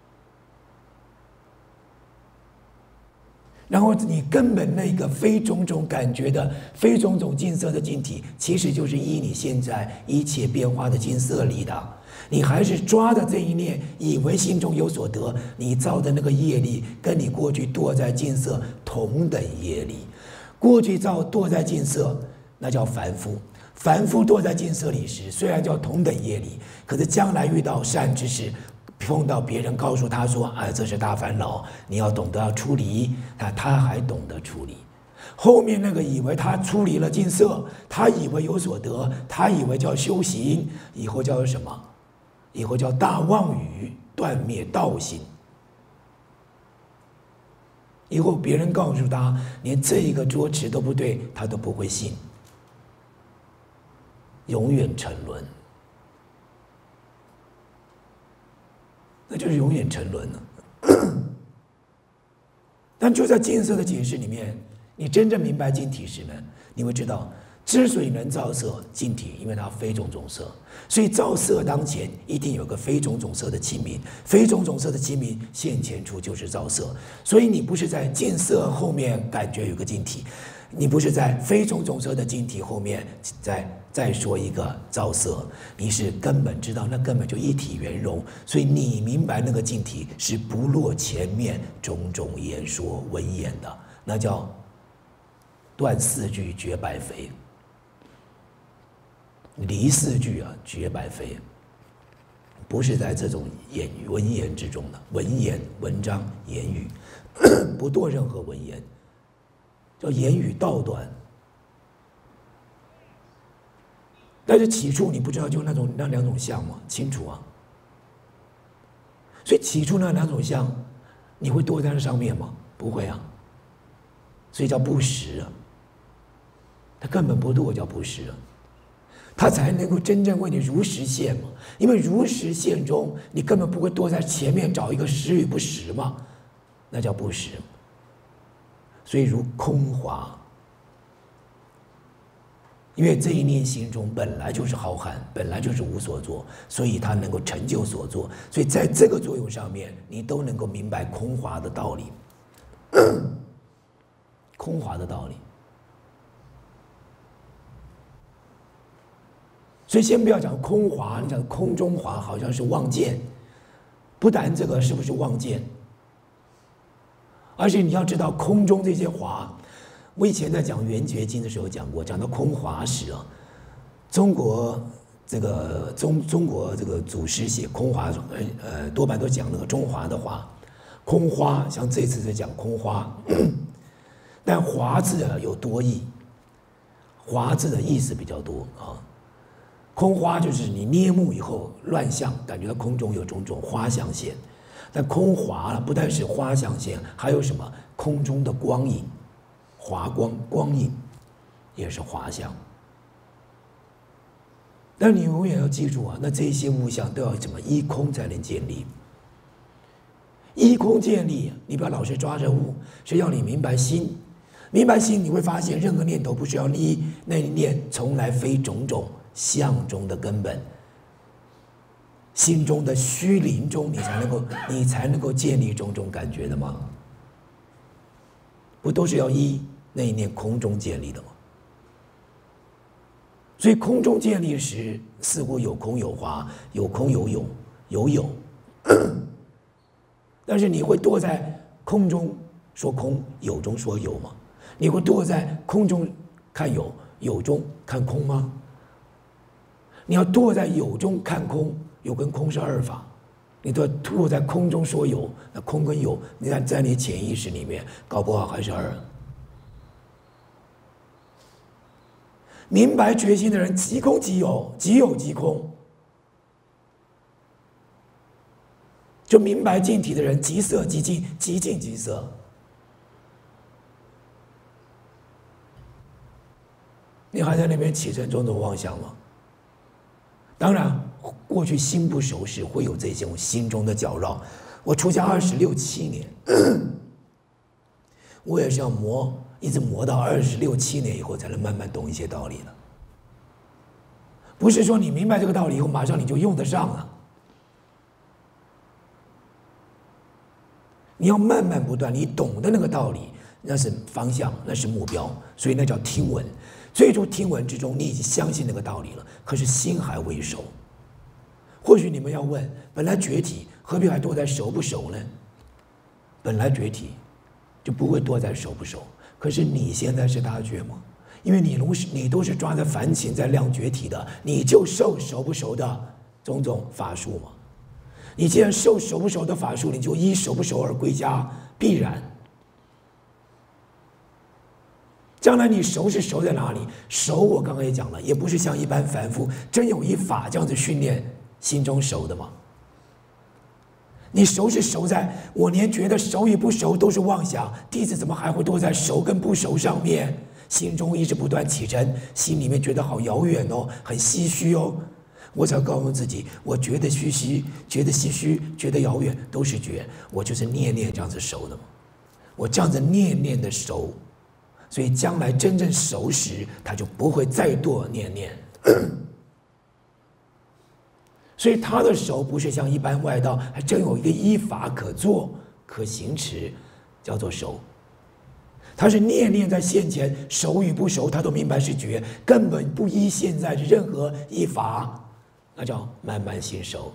然后你根本那个非种种感觉的、非种种净色的净体，其实就是依你现在一切变化的金色力的。你还是抓着这一念，以为心中有所得，你造的那个业力，跟你过去堕在净色同等业力。过去堕在净色，那叫凡夫。凡夫堕在净色里时，虽然叫同等业力，可是将来遇到善知识，碰到别人告诉他说：“啊，这是大烦恼，你要懂得要处理。”他还懂得处理。后面那个以为他处理了净色，他以为有所得，他以为叫修行，以后叫什么？以后叫大妄语，断灭道心。以后别人告诉他，连这一个捉持都不对，他都不会信，永远沉沦。那就是永远沉沦了。但就在净色的解释里面，你真正明白净体时呢，你会知道，之所以能造色，净体因为它非种种色，所以造色当前一定有个非种种色的器皿，非种种色的器皿现前处就是造色。所以你不是在净色后面感觉有个净体，你不是在非种种色的净体后面再说一个造色，你是根本知道那根本就一体圆融，所以你明白那个净体是不落前面种种言说文言的，那叫断四句绝百非，离四句啊绝百非，不是在这种文言之中的文言文章言语，不堕任何文言，叫言语道断。但是起初你不知道就那两种相吗？清楚啊。所以起初那两种相，你会堕在那上面吗？不会啊。所以叫不实啊。他根本不堕叫不实啊，他才能够真正为你如实现嘛。因为如实现中，你根本不会堕在前面找一个实与不实嘛，那叫不实。所以如空华。因为这一念心中本来就是浩瀚，本来就是无所作，所以它能够成就所作。所以在这个作用上面，你都能够明白空华的道理。空华的道理。所以先不要讲空华，你讲空中华好像是妄见，不但这个是不是妄见，而且你要知道空中这些华。我以前在讲《圆觉经》的时候讲过，讲到空华时啊，中国这个祖师写空华，多半都讲那个中华的华，空花，像这次在讲空花，但华字啊有多义，华字的意思比较多啊。空花就是你捏目以后乱象，感觉到空中有种种花象现，但空华了不但是花象现，还有什么空中的光影。华光光影也是华相， 但你永远要记住啊，那这些物象都要怎么依空才能建立？依空建立，你不要老是抓着物，是要你明白心。明白心，你会发现任何念头不是要依，那念从来非种种相中的根本。心中的虚灵中，你才能够建立种种感觉的吗？不都是要依那一念空中建立的吗？所以空中建立时，似乎有空有花，有空有有，有有。但是你会堕在空中说空，有中说有吗？你会堕在空中看有，有中看空吗？你要堕在有中看空，有跟空是二法，你都要堕在空中说有，那空跟有，你看在你潜意识里面，搞不好还是二。明白觉心的人，即空即有，即有即空。就明白净体的人，即色即净，即净即色。你还在那边起成种种妄想吗？当然，过去心不熟时会有这种心中的搅扰。我出家26、7年，我也是要磨，一直磨到26、7年以后，才能慢慢懂一些道理的。不是说你明白这个道理以后，马上你就用得上了。你要慢慢不断，你懂得那个道理，那是方向，那是目标，所以那叫听闻。最初听闻之中，你已经相信那个道理了，可是心还未熟。或许你们要问，本来觉体何必还多在熟不熟呢？本来觉体就不会多在熟不熟，可是你现在是大觉吗？因为你都是抓着凡情在量觉体的，你就受熟不熟的种种法术嘛。你既然受熟不熟的法术，你就依熟不熟而归家，必然。将来你熟是熟在哪里？熟我刚刚也讲了，也不是像一般凡夫真有一法这样子训练心中熟的嘛。你熟是熟在我连觉得熟与不熟都是妄想，弟子怎么还会多在熟跟不熟上面？心中一直不断起尘，心里面觉得好遥远哦，很唏嘘哦。我才告诉自己，我觉得唏嘘，觉得唏嘘，觉得遥远，都是觉，我就是念念这样子熟的嘛。我这样子念念的熟，所以将来真正熟时，他就不会再堕念念。所以他的熟不是像一般外道，还真有一个依法可做、可行持，叫做熟。他是念念在现前，熟与不熟，他都明白是觉，根本不依现在的任何依法。那叫慢慢心熟。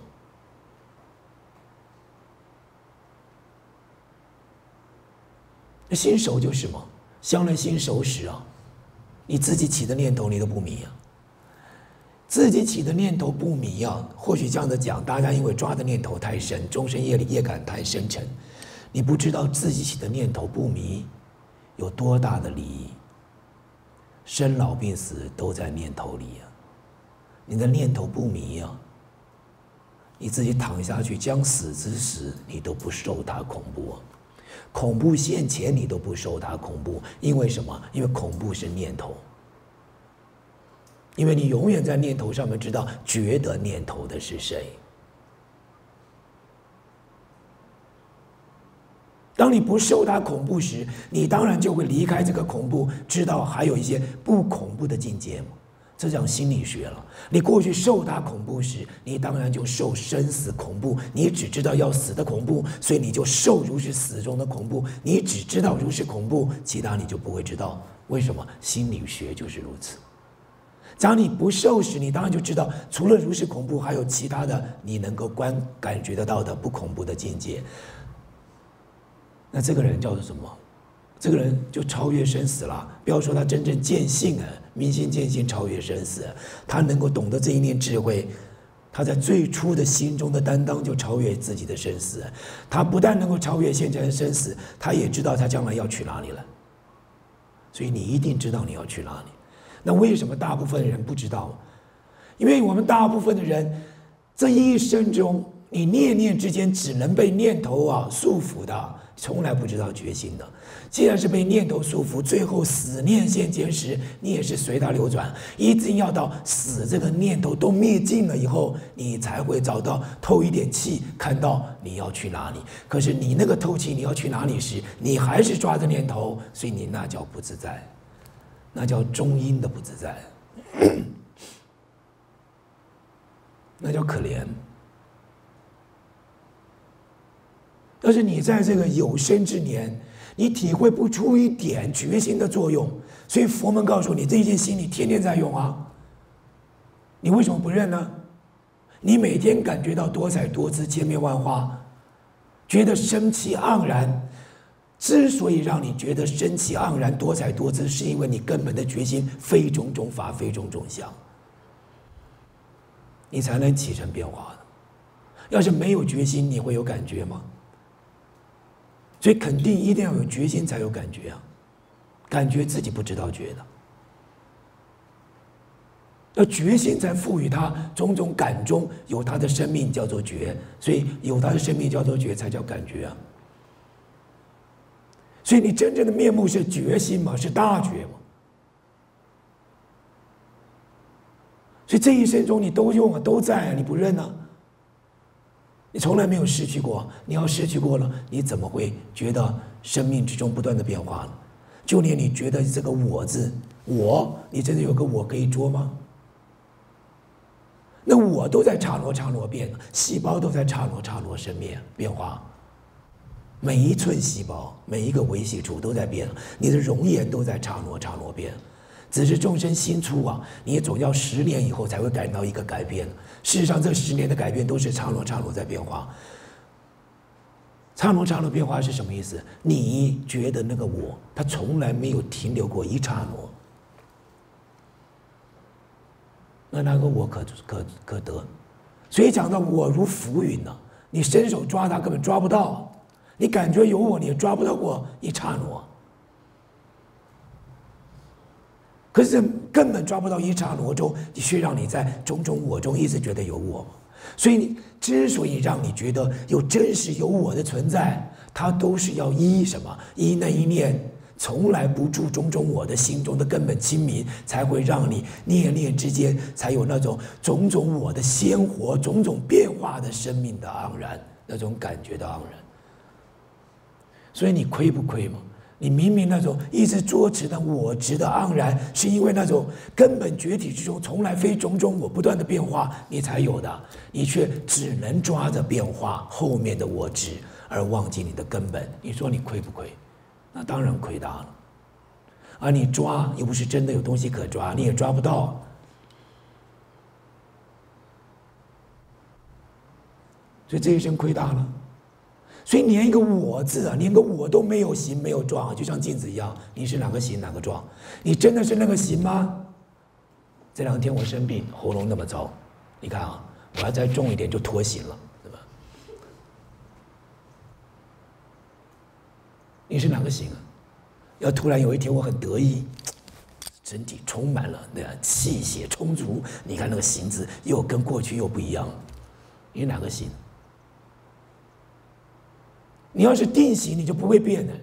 心熟就是什么？将来心熟时啊，你自己起的念头你都不迷啊。自己起的念头不迷啊，或许这样的讲，大家因为抓的念头太深，终身业力业感太深沉，你不知道自己起的念头不迷有多大的利益。生老病死都在念头里啊。你的念头不迷啊，你自己躺下去将死之时，你都不受它恐怖啊。恐怖现前，你都不受它恐怖，因为什么？因为恐怖是念头，因为你永远在念头上面知道觉得念头的是谁。当你不受它恐怖时，你当然就会离开这个恐怖，知道还有一些不恐怖的境界嘛。这讲心理学了。你过去受它恐怖时，你当然就受生死恐怖，你只知道要死的恐怖，所以你就受如是死中的恐怖，你只知道如是恐怖，其他你就不会知道。为什么？心理学就是如此。当你不受时，你当然就知道除了如是恐怖，还有其他的你能够感觉得到的不恐怖的境界。那这个人叫做什么？这个人就超越生死了。不要说他真正见性啊，明心见性，超越生死，他能够懂得这一念智慧，他在最初的心中的担当就超越自己的生死。他不但能够超越现在的生死，他也知道他将来要去哪里了。所以你一定知道你要去哪里。那为什么大部分人不知道？因为我们大部分的人这一生中你念念之间只能被念头束缚的，从来不知道觉心的。既然是被念头束缚，最后死念现前时，你也是随它流转，一定要到死这个念头都灭尽了以后，你才会找到透一点气，看到你要去哪里。可是你那个透气你要去哪里时，你还是抓着念头，所以你那叫不自在，那叫中阴的不自在，那叫可怜。但是你在这个有生之年，你体会不出一点觉心的作用，所以佛门告诉你，这一件心你天天在用啊，你为什么不认呢？你每天感觉到多彩多姿、千变万化，觉得生气盎然。之所以让你觉得生气盎然、多彩多姿，是因为你根本的决心非种种法、非种种相，你才能起成变化的。要是没有决心，你会有感觉吗？所以肯定一定要有决心才有感觉啊，感觉自己不知道觉的，要决心才赋予它种种感中有它的生命叫做觉，所以有它的生命叫做觉才叫感觉啊。所以你真正的面目是觉心嘛，是大觉嘛。所以这一生中你都用啊，都在啊，你不认啊？你从来没有失去过，你要失去过了，你怎么会觉得生命之中不断的变化呢？就连你觉得这个我字，你真的有个我可以捉吗？那我都在刹那变，细胞都在刹那生灭变化，每一寸细胞，每一个微细处都在变，你的容颜都在刹那变。只是众生心粗啊，你总要10年以后才会感到一个改变。事实上，这10年的改变都是刹那在变化。刹那变化是什么意思？你觉得那个我，它从来没有停留过一刹那，那个我可得。所以讲到我如浮云呢，你伸手抓它根本抓不到，你感觉有我，你也抓不到过一刹那。可是根本抓不到一刹那中，你却让你在种种我中一直觉得有我。所以你之所以让你觉得有真实有我的存在，它都是要依什么？依那一念从来不住种种我的心中的根本清明，才会让你念念之间才有那种种种我的鲜活、种种变化的生命的盎然，那种感觉的盎然。所以你亏不亏吗？你明明那种一直捉持的我执的盎然，是因为那种根本觉体之中从来非种种我不断的变化你才有的，你却只能抓着变化后面的我执而忘记你的根本。你说你亏不亏？那当然亏大了。而你抓又不是真的有东西可抓，你也抓不到。所以这一生亏大了。所以连一个我字啊，连个我都没有形没有状，就像镜子一样，你是哪个形哪个状？你真的是那个形吗？这2天我生病，喉咙那么糟，你看啊，我要再重一点就脱形了，对吧？你是哪个形啊？要突然有一天我很得意，身体充满了那样气血充足，你看那个形字又跟过去又不一样，你是哪个形？你要是定型，你就不会变的，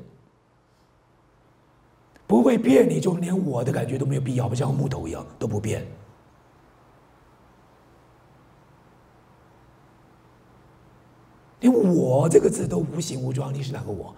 不会变，你就连我的感觉都没有必要，不像木头一样都不变。连我这个字都无形无状，你是哪个我？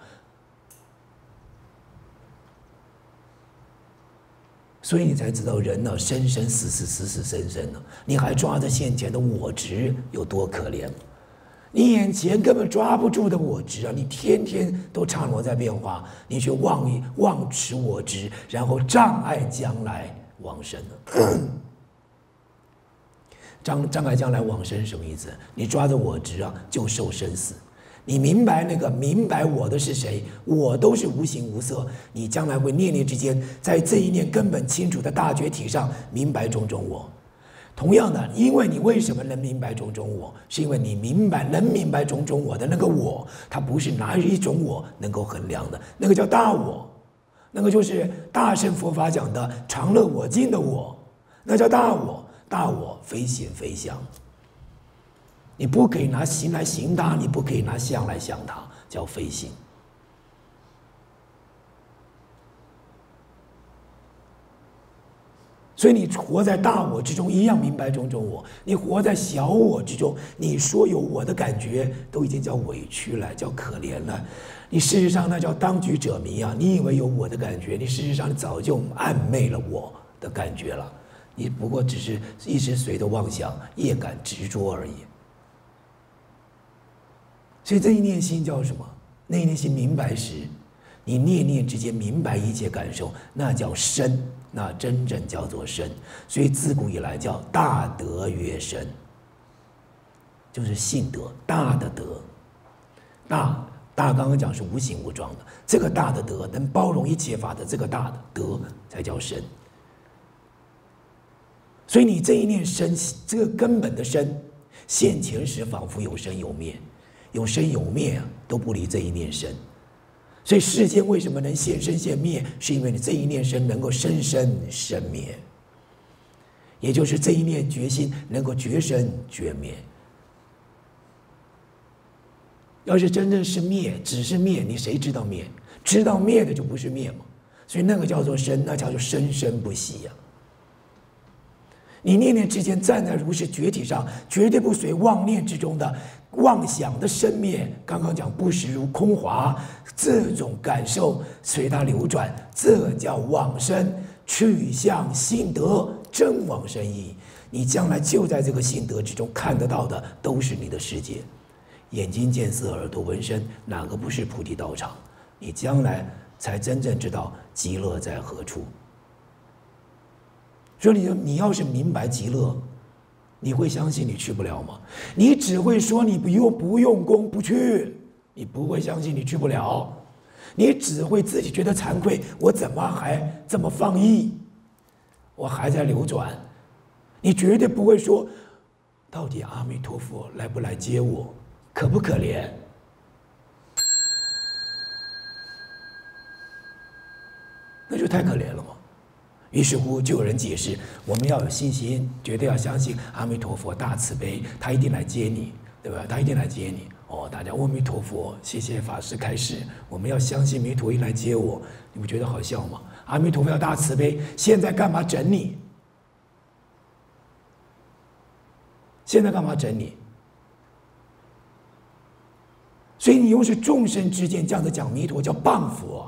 所以你才知道人呢，生生死死，死死生生呢，你还抓着现前的我执，有多可怜。你眼前根本抓不住的我执啊！你天天都刹那在变化，你却忘持我执，然后障碍将来往生了。障碍将来往生什么意思？你抓着我执啊，就受生死。你明白我的是谁？我都是无形无色。你将来会念念之间，在这一念根本清楚的大觉体上，明白种种我。同样的，因为你为什么能明白种种我，是因为你能明白种种我的那个我，它不是哪一种我能够衡量的，那个叫大我，那个就是大乘佛法讲的常乐我净的我，那叫大我，大我非显非相。 你不可以拿形来形它，你不可以拿相来相它，叫非性。所以你活在大我之中，一样明白种种我；你活在小我之中，你说有我的感觉，都已经叫委屈了，叫可怜了。你事实上那叫当局者迷啊！你以为有我的感觉，你事实上早就暗昧了我的感觉了。你不过只是一时随着妄想、业感执着而已。所以这一念心叫什么？那一念心明白时，你念念之间明白一切感受，那叫身。那真正叫做身，所以自古以来叫大德曰身，就是性德，大的德。大刚刚讲是无形无状的，这个大的德能包容一切法的这个大的德才叫身。所以你这一念身，这个根本的身，现前时仿佛有生有灭，有生有灭啊，都不离这一念身。所以世间为什么能现生现灭，是因为你这一念生能够生生生灭，也就是这一念决心能够决生决灭。要是真正是灭，只是灭，你谁知道灭？知道灭的就不是灭嘛。所以那个叫做生，那叫做生生不息呀。你念念之间站在如是觉体上，绝对不随妄念之中的妄想的生灭。刚刚讲不实如空华，这种感受随它流转，这叫往生，去向性德，真往生意。你将来就在这个性德之中看得到的，都是你的世界。眼睛见色，耳朵闻声，哪个不是菩提道场？你将来才真正知道极乐在何处。所以你要是明白极乐，你会相信你去不了吗？你只会说你不用功不去，你不会相信你去不了，你只会自己觉得惭愧，我怎么还这么放逸，我还在流转，你绝对不会说，到底阿弥陀佛来不来接我，可不可怜？那就太可怜了嘛。于是乎，就有人解释：我们要有信心，绝对要相信阿弥陀佛大慈悲，他一定来接你，对吧？他一定来接你。哦，大家阿弥陀佛，谢谢法师开示，我们要相信弥陀一来接我。你不觉得好笑吗？阿弥陀佛要大慈悲，现在干嘛整你？现在干嘛整你？所以你又是众生之间这样子讲弥陀，叫谤佛。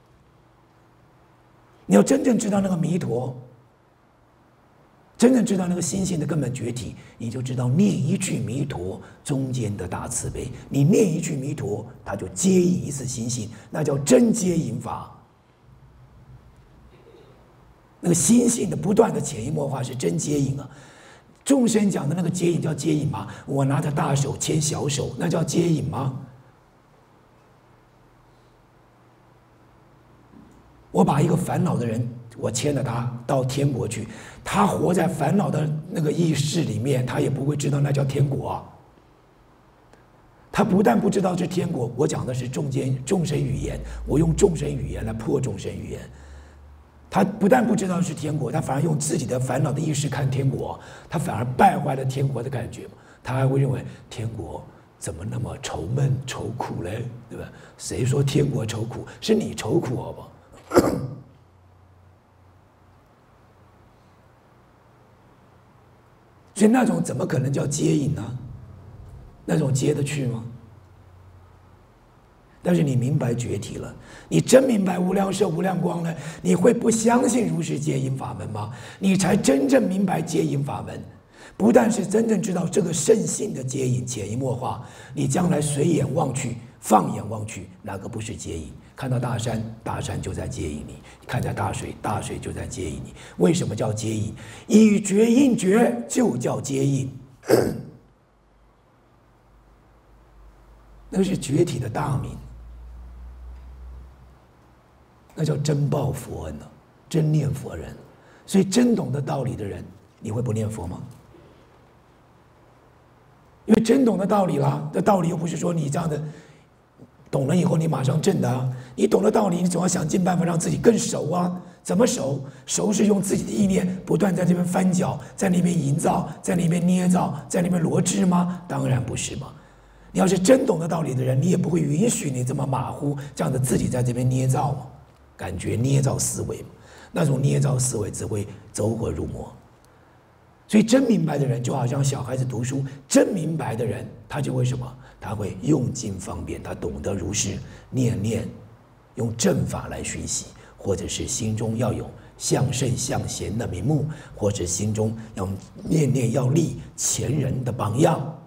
你要真正知道那个弥陀，真正知道那个心性的根本觉体，你就知道念一句弥陀中间的大慈悲。你念一句弥陀，他就接引一次心性，那叫真接引法。那个心性的不断的潜移默化是真接引啊。众生讲的那个接引叫接引吗？我拿着大手牵小手，那叫接引吗？我把一个烦恼的人，我牵着他到天国去，他活在烦恼的那个意识里面，他也不会知道那叫天国啊。他不但不知道是天国，我讲的是众生语言，我用众生语言来破众生语言。他不但不知道是天国，他反而用自己的烦恼的意识看天国，他反而败坏了天国的感觉。他还会认为天国怎么那么愁闷愁苦嘞，对吧？谁说天国愁苦？是你愁苦好不好？所以那种怎么可能叫接引呢？那种接得去吗？但是你明白觉体了，你真明白无量寿无量光了，你会不相信如是接引法门吗？你才真正明白接引法门，不但是真正知道这个圣性的接引潜移默化，你将来随眼望去，放眼望去，哪个不是接引？看到大山，大山就在接引你；看见大水，大水就在接引你。为什么叫接引？以觉应觉，就叫接引。那是觉体的大名，那叫真报佛恩呢，真念佛人。所以真懂得道理的人，你会不念佛吗？因为真懂得道理了，这道理又不是说你这样的懂了以后你马上证的啊。你懂了道理，你总要想尽办法让自己更熟啊， 怎么熟？熟是用自己的意念不断在这边翻搅，在那边营造，在那边捏造，在那边罗织吗？当然不是嘛。你要是真懂得道理的人，你也不会允许你这么马虎，这样的自己在这边捏造嘛，感觉捏造思维，那种捏造思维只会走火入魔。所以真明白的人，就好像小孩子读书，真明白的人，他就会什么？他会用尽方便，他懂得如是念念，用正法来学习，或者是心中要有向圣向贤的名目，或者心中要念念要立前人的榜样。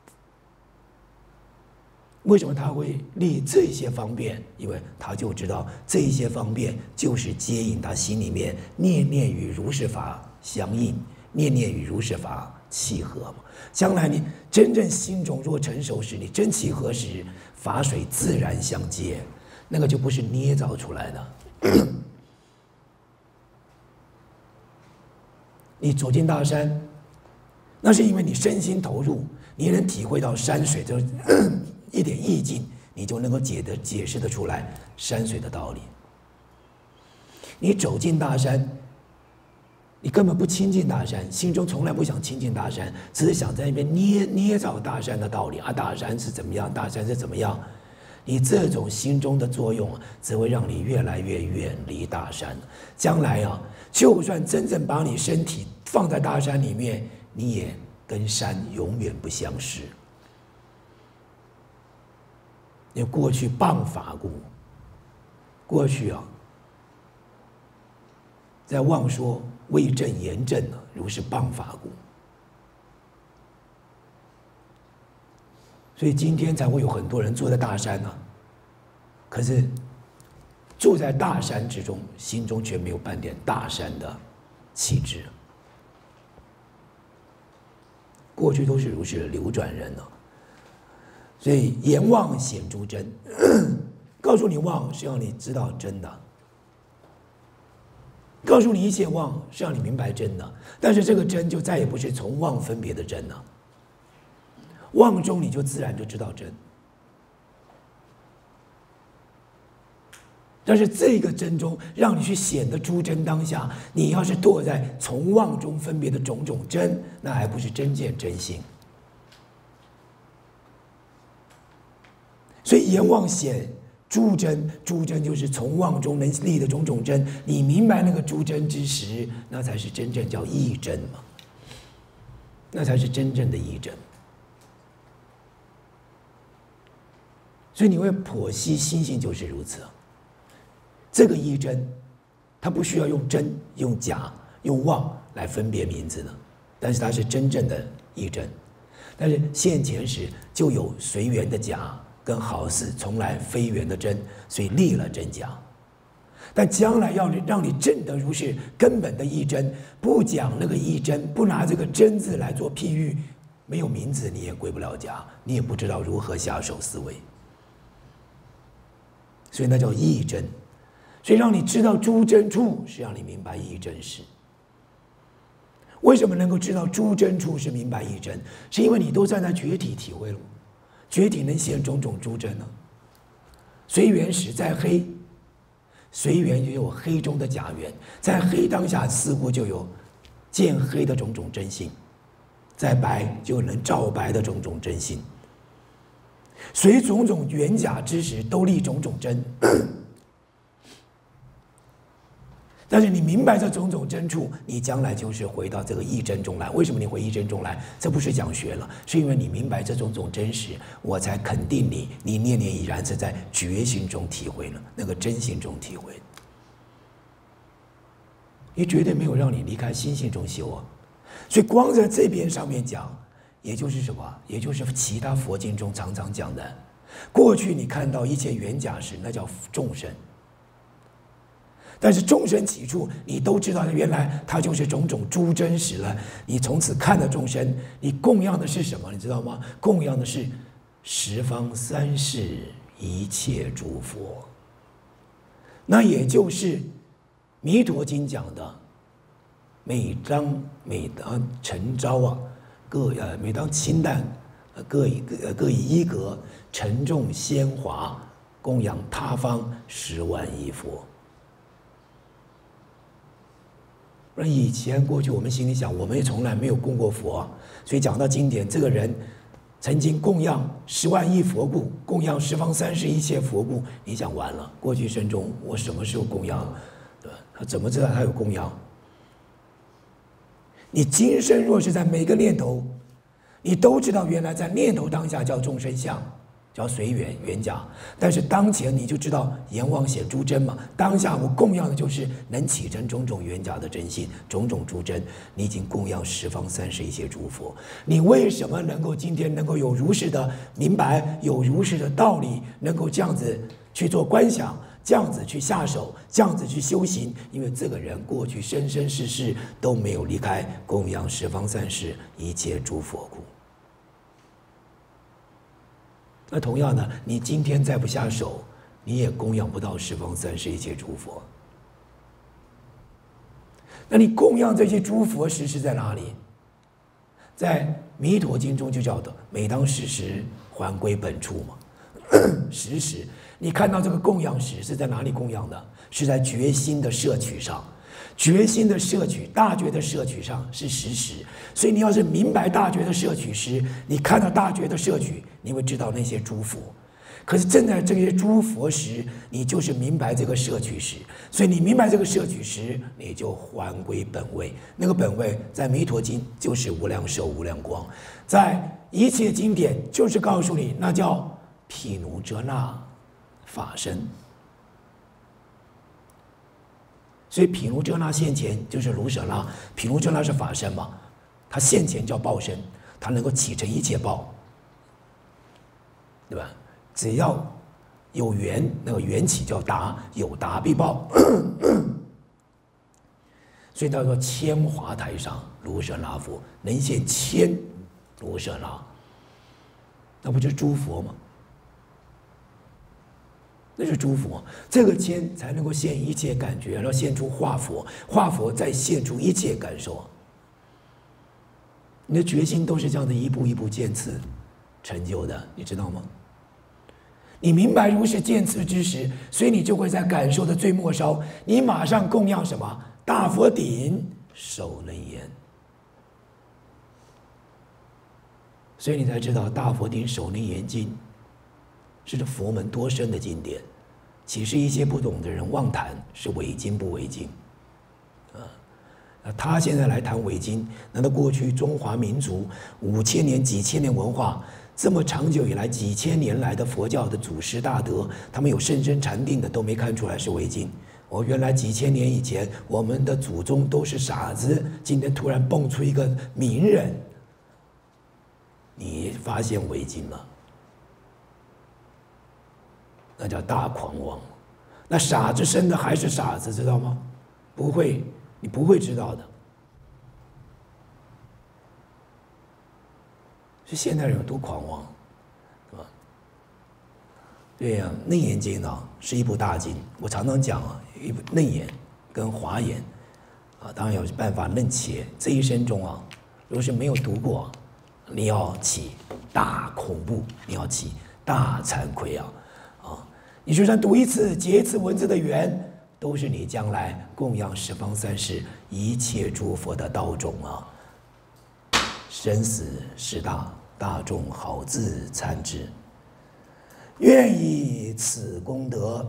为什么他会立这些方便？因为他就知道这些方便就是接引他心里面念念与如是法相应，念念与如是法契合嘛。将来你真正心中若成熟时，你真契合时，法水自然相接，那个就不是捏造出来的。你走进大山，那是因为你身心投入，你能体会到山水就一点意境，你就能够解释得出来山水的道理。你走进大山，你根本不亲近大山，心中从来不想亲近大山，只是想在那边捏造大山的道理啊，大山是怎么样，大山是怎么样。你这种心中的作用，只会让你越来越远离大山。将来啊，就算真正把你身体放在大山里面，你也跟山永远不相识。因为过去谤法故，过去啊，在妄说为正言正啊，如是谤法故。所以今天才会有很多人住在大山呢，可是住在大山之中，心中却没有半点大山的气质。过去都是如是流转人呢。所以言妄显诸真，告诉你妄是让你知道真的，告诉你一切妄是让你明白真的，但是这个真就再也不是从妄分别的真了，妄中你就自然就知道真。但是这个真中让你去显得诸真当下，你要是堕在从妄中分别的种种真，那还不是真见真性。所以言妄显诸真，诸真就是从妄中能立的种种真。你明白那个诸真之时，那才是真正叫义真嘛，那才是真正的义真。所以你会剖析心性就是如此。这个义真，它不需要用真、用假、用妄来分别名字的，但是它是真正的义真。但是现前时就有随缘的假。跟好事从来非缘的真，所以立了真假。但将来要让你证得如是根本的义真，不讲那个义真，不拿这个真字来做譬喻，没有名字你也归不了家，你也不知道如何下手思维。所以那叫义真。所以让你知道诸真处，是让你明白义真事。为什么能够知道诸真处是明白义真？是因为你都站在觉体体会了。觉体能现种种诸真呢？随缘时在黑，随缘就有黑中的假缘，在黑当下似乎就有见黑的种种真性，在白就能照白的种种真性。随种种缘假之时，都立种种真。但是你明白这种种真处，你将来就是回到这个义真中来。为什么你回义真中来？这不是讲学了，是因为你明白这种种真实，我才肯定你念念已然是在觉心中体会了，那个真心中体会。你绝对没有让你离开心性中修啊。所以光在这边上面讲，也就是什么？也就是其他佛经中常常讲的，过去你看到一切缘假时，那叫众生。但是众生起处，你都知道，原来它就是种种诸真实了。你从此看了众生，你供养的是什么？你知道吗？供养的是十方三世一切诸佛。那也就是《弥陀经》讲的，每当晨朝啊，每当清淡，各以一格沉重鲜华，供养他方10万亿佛。 不然以前过去我们心里想，我们也从来没有供过佛，所以讲到经典，这个人曾经供养10万亿佛故，供养十方三世一切佛故。你想完了，过去生中我什么时候供养？对吧？他怎么知道他有供养？你今生若是在每个念头，你都知道原来在念头当下叫众生相，叫随缘缘假，但是当前你就知道阎王显诸真嘛。当下我供养的就是能起成种种缘假的真心，种种诸真。你已经供养十方三世一切诸佛，你为什么能够今天能够有如是的明白，有如是的道理，能够这样子去做观想，这样子去下手，这样子去修行？因为这个人过去生生世世都没有离开供养十方三世一切诸佛故。那同样的，你今天再不下手，你也供养不到十方三世一切诸佛。那你供养这些诸佛时是在哪里？在《弥陀经》中就叫的每当时时还归本处嘛。时时，你看到这个供养时是在哪里供养的？是在决心的摄取上。决心的摄取，大觉的摄取上是时时。所以你要是明白大觉的摄取时，你看到大觉的摄取，你会知道那些诸佛。可是正在这些诸佛时，你就是明白这个摄取时。所以你明白这个摄取时，你就还归本位。那个本位在弥陀经就是无量寿无量光，在一切经典就是告诉你，那叫毗卢遮那法身。所以毗卢遮那现前就是卢舍那，毗卢遮那是法身嘛，它现前叫报身，它能够起成一切报，对吧？只要有缘，那个缘起叫达，有达必报。所以叫做千华台上卢舍那佛，能现千卢舍那，那不就是诸佛吗？那是诸佛，这个千才能够现一切感觉，然后现出化佛，化佛再现出一切感受。你的决心都是这样的一步一步渐次成就的，你知道吗？你明白如是渐次之时，所以你就会在感受的最末梢，你马上供养什么？大佛顶首楞严。所以你才知道大佛顶首楞严经是这佛门多深的经典，其实一些不懂的人妄谈是伪经不伪经，他现在来谈伪经，难道过去中华民族5000年、几千年文化，这么长久以来几千年来的佛教的祖师大德，他们有深深禅定的都没看出来是伪经？原来几千年以前我们的祖宗都是傻子，今天突然蹦出一个名人，你发现伪经了？那叫大狂妄。那傻子生的还是傻子，知道吗？不会，你不会知道的。所以现代人有多狂妄，是吧？对呀，《楞严经》呢是一部大经，我常常讲啊，一部《楞严》跟《华严》啊，当然有办法楞起。这一生中啊，如果是没有读过，你要起大恐怖，你要起大惭愧啊！你就算读一次结一次文字的缘，都是你将来供养十方三世一切诸佛的道种啊！生死事大，大众好自参之。愿以此功德，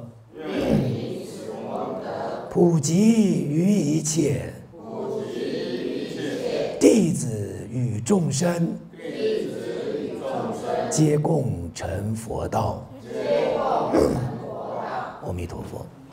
普及于一切，弟子与众生，皆共成佛道。阿弥陀佛。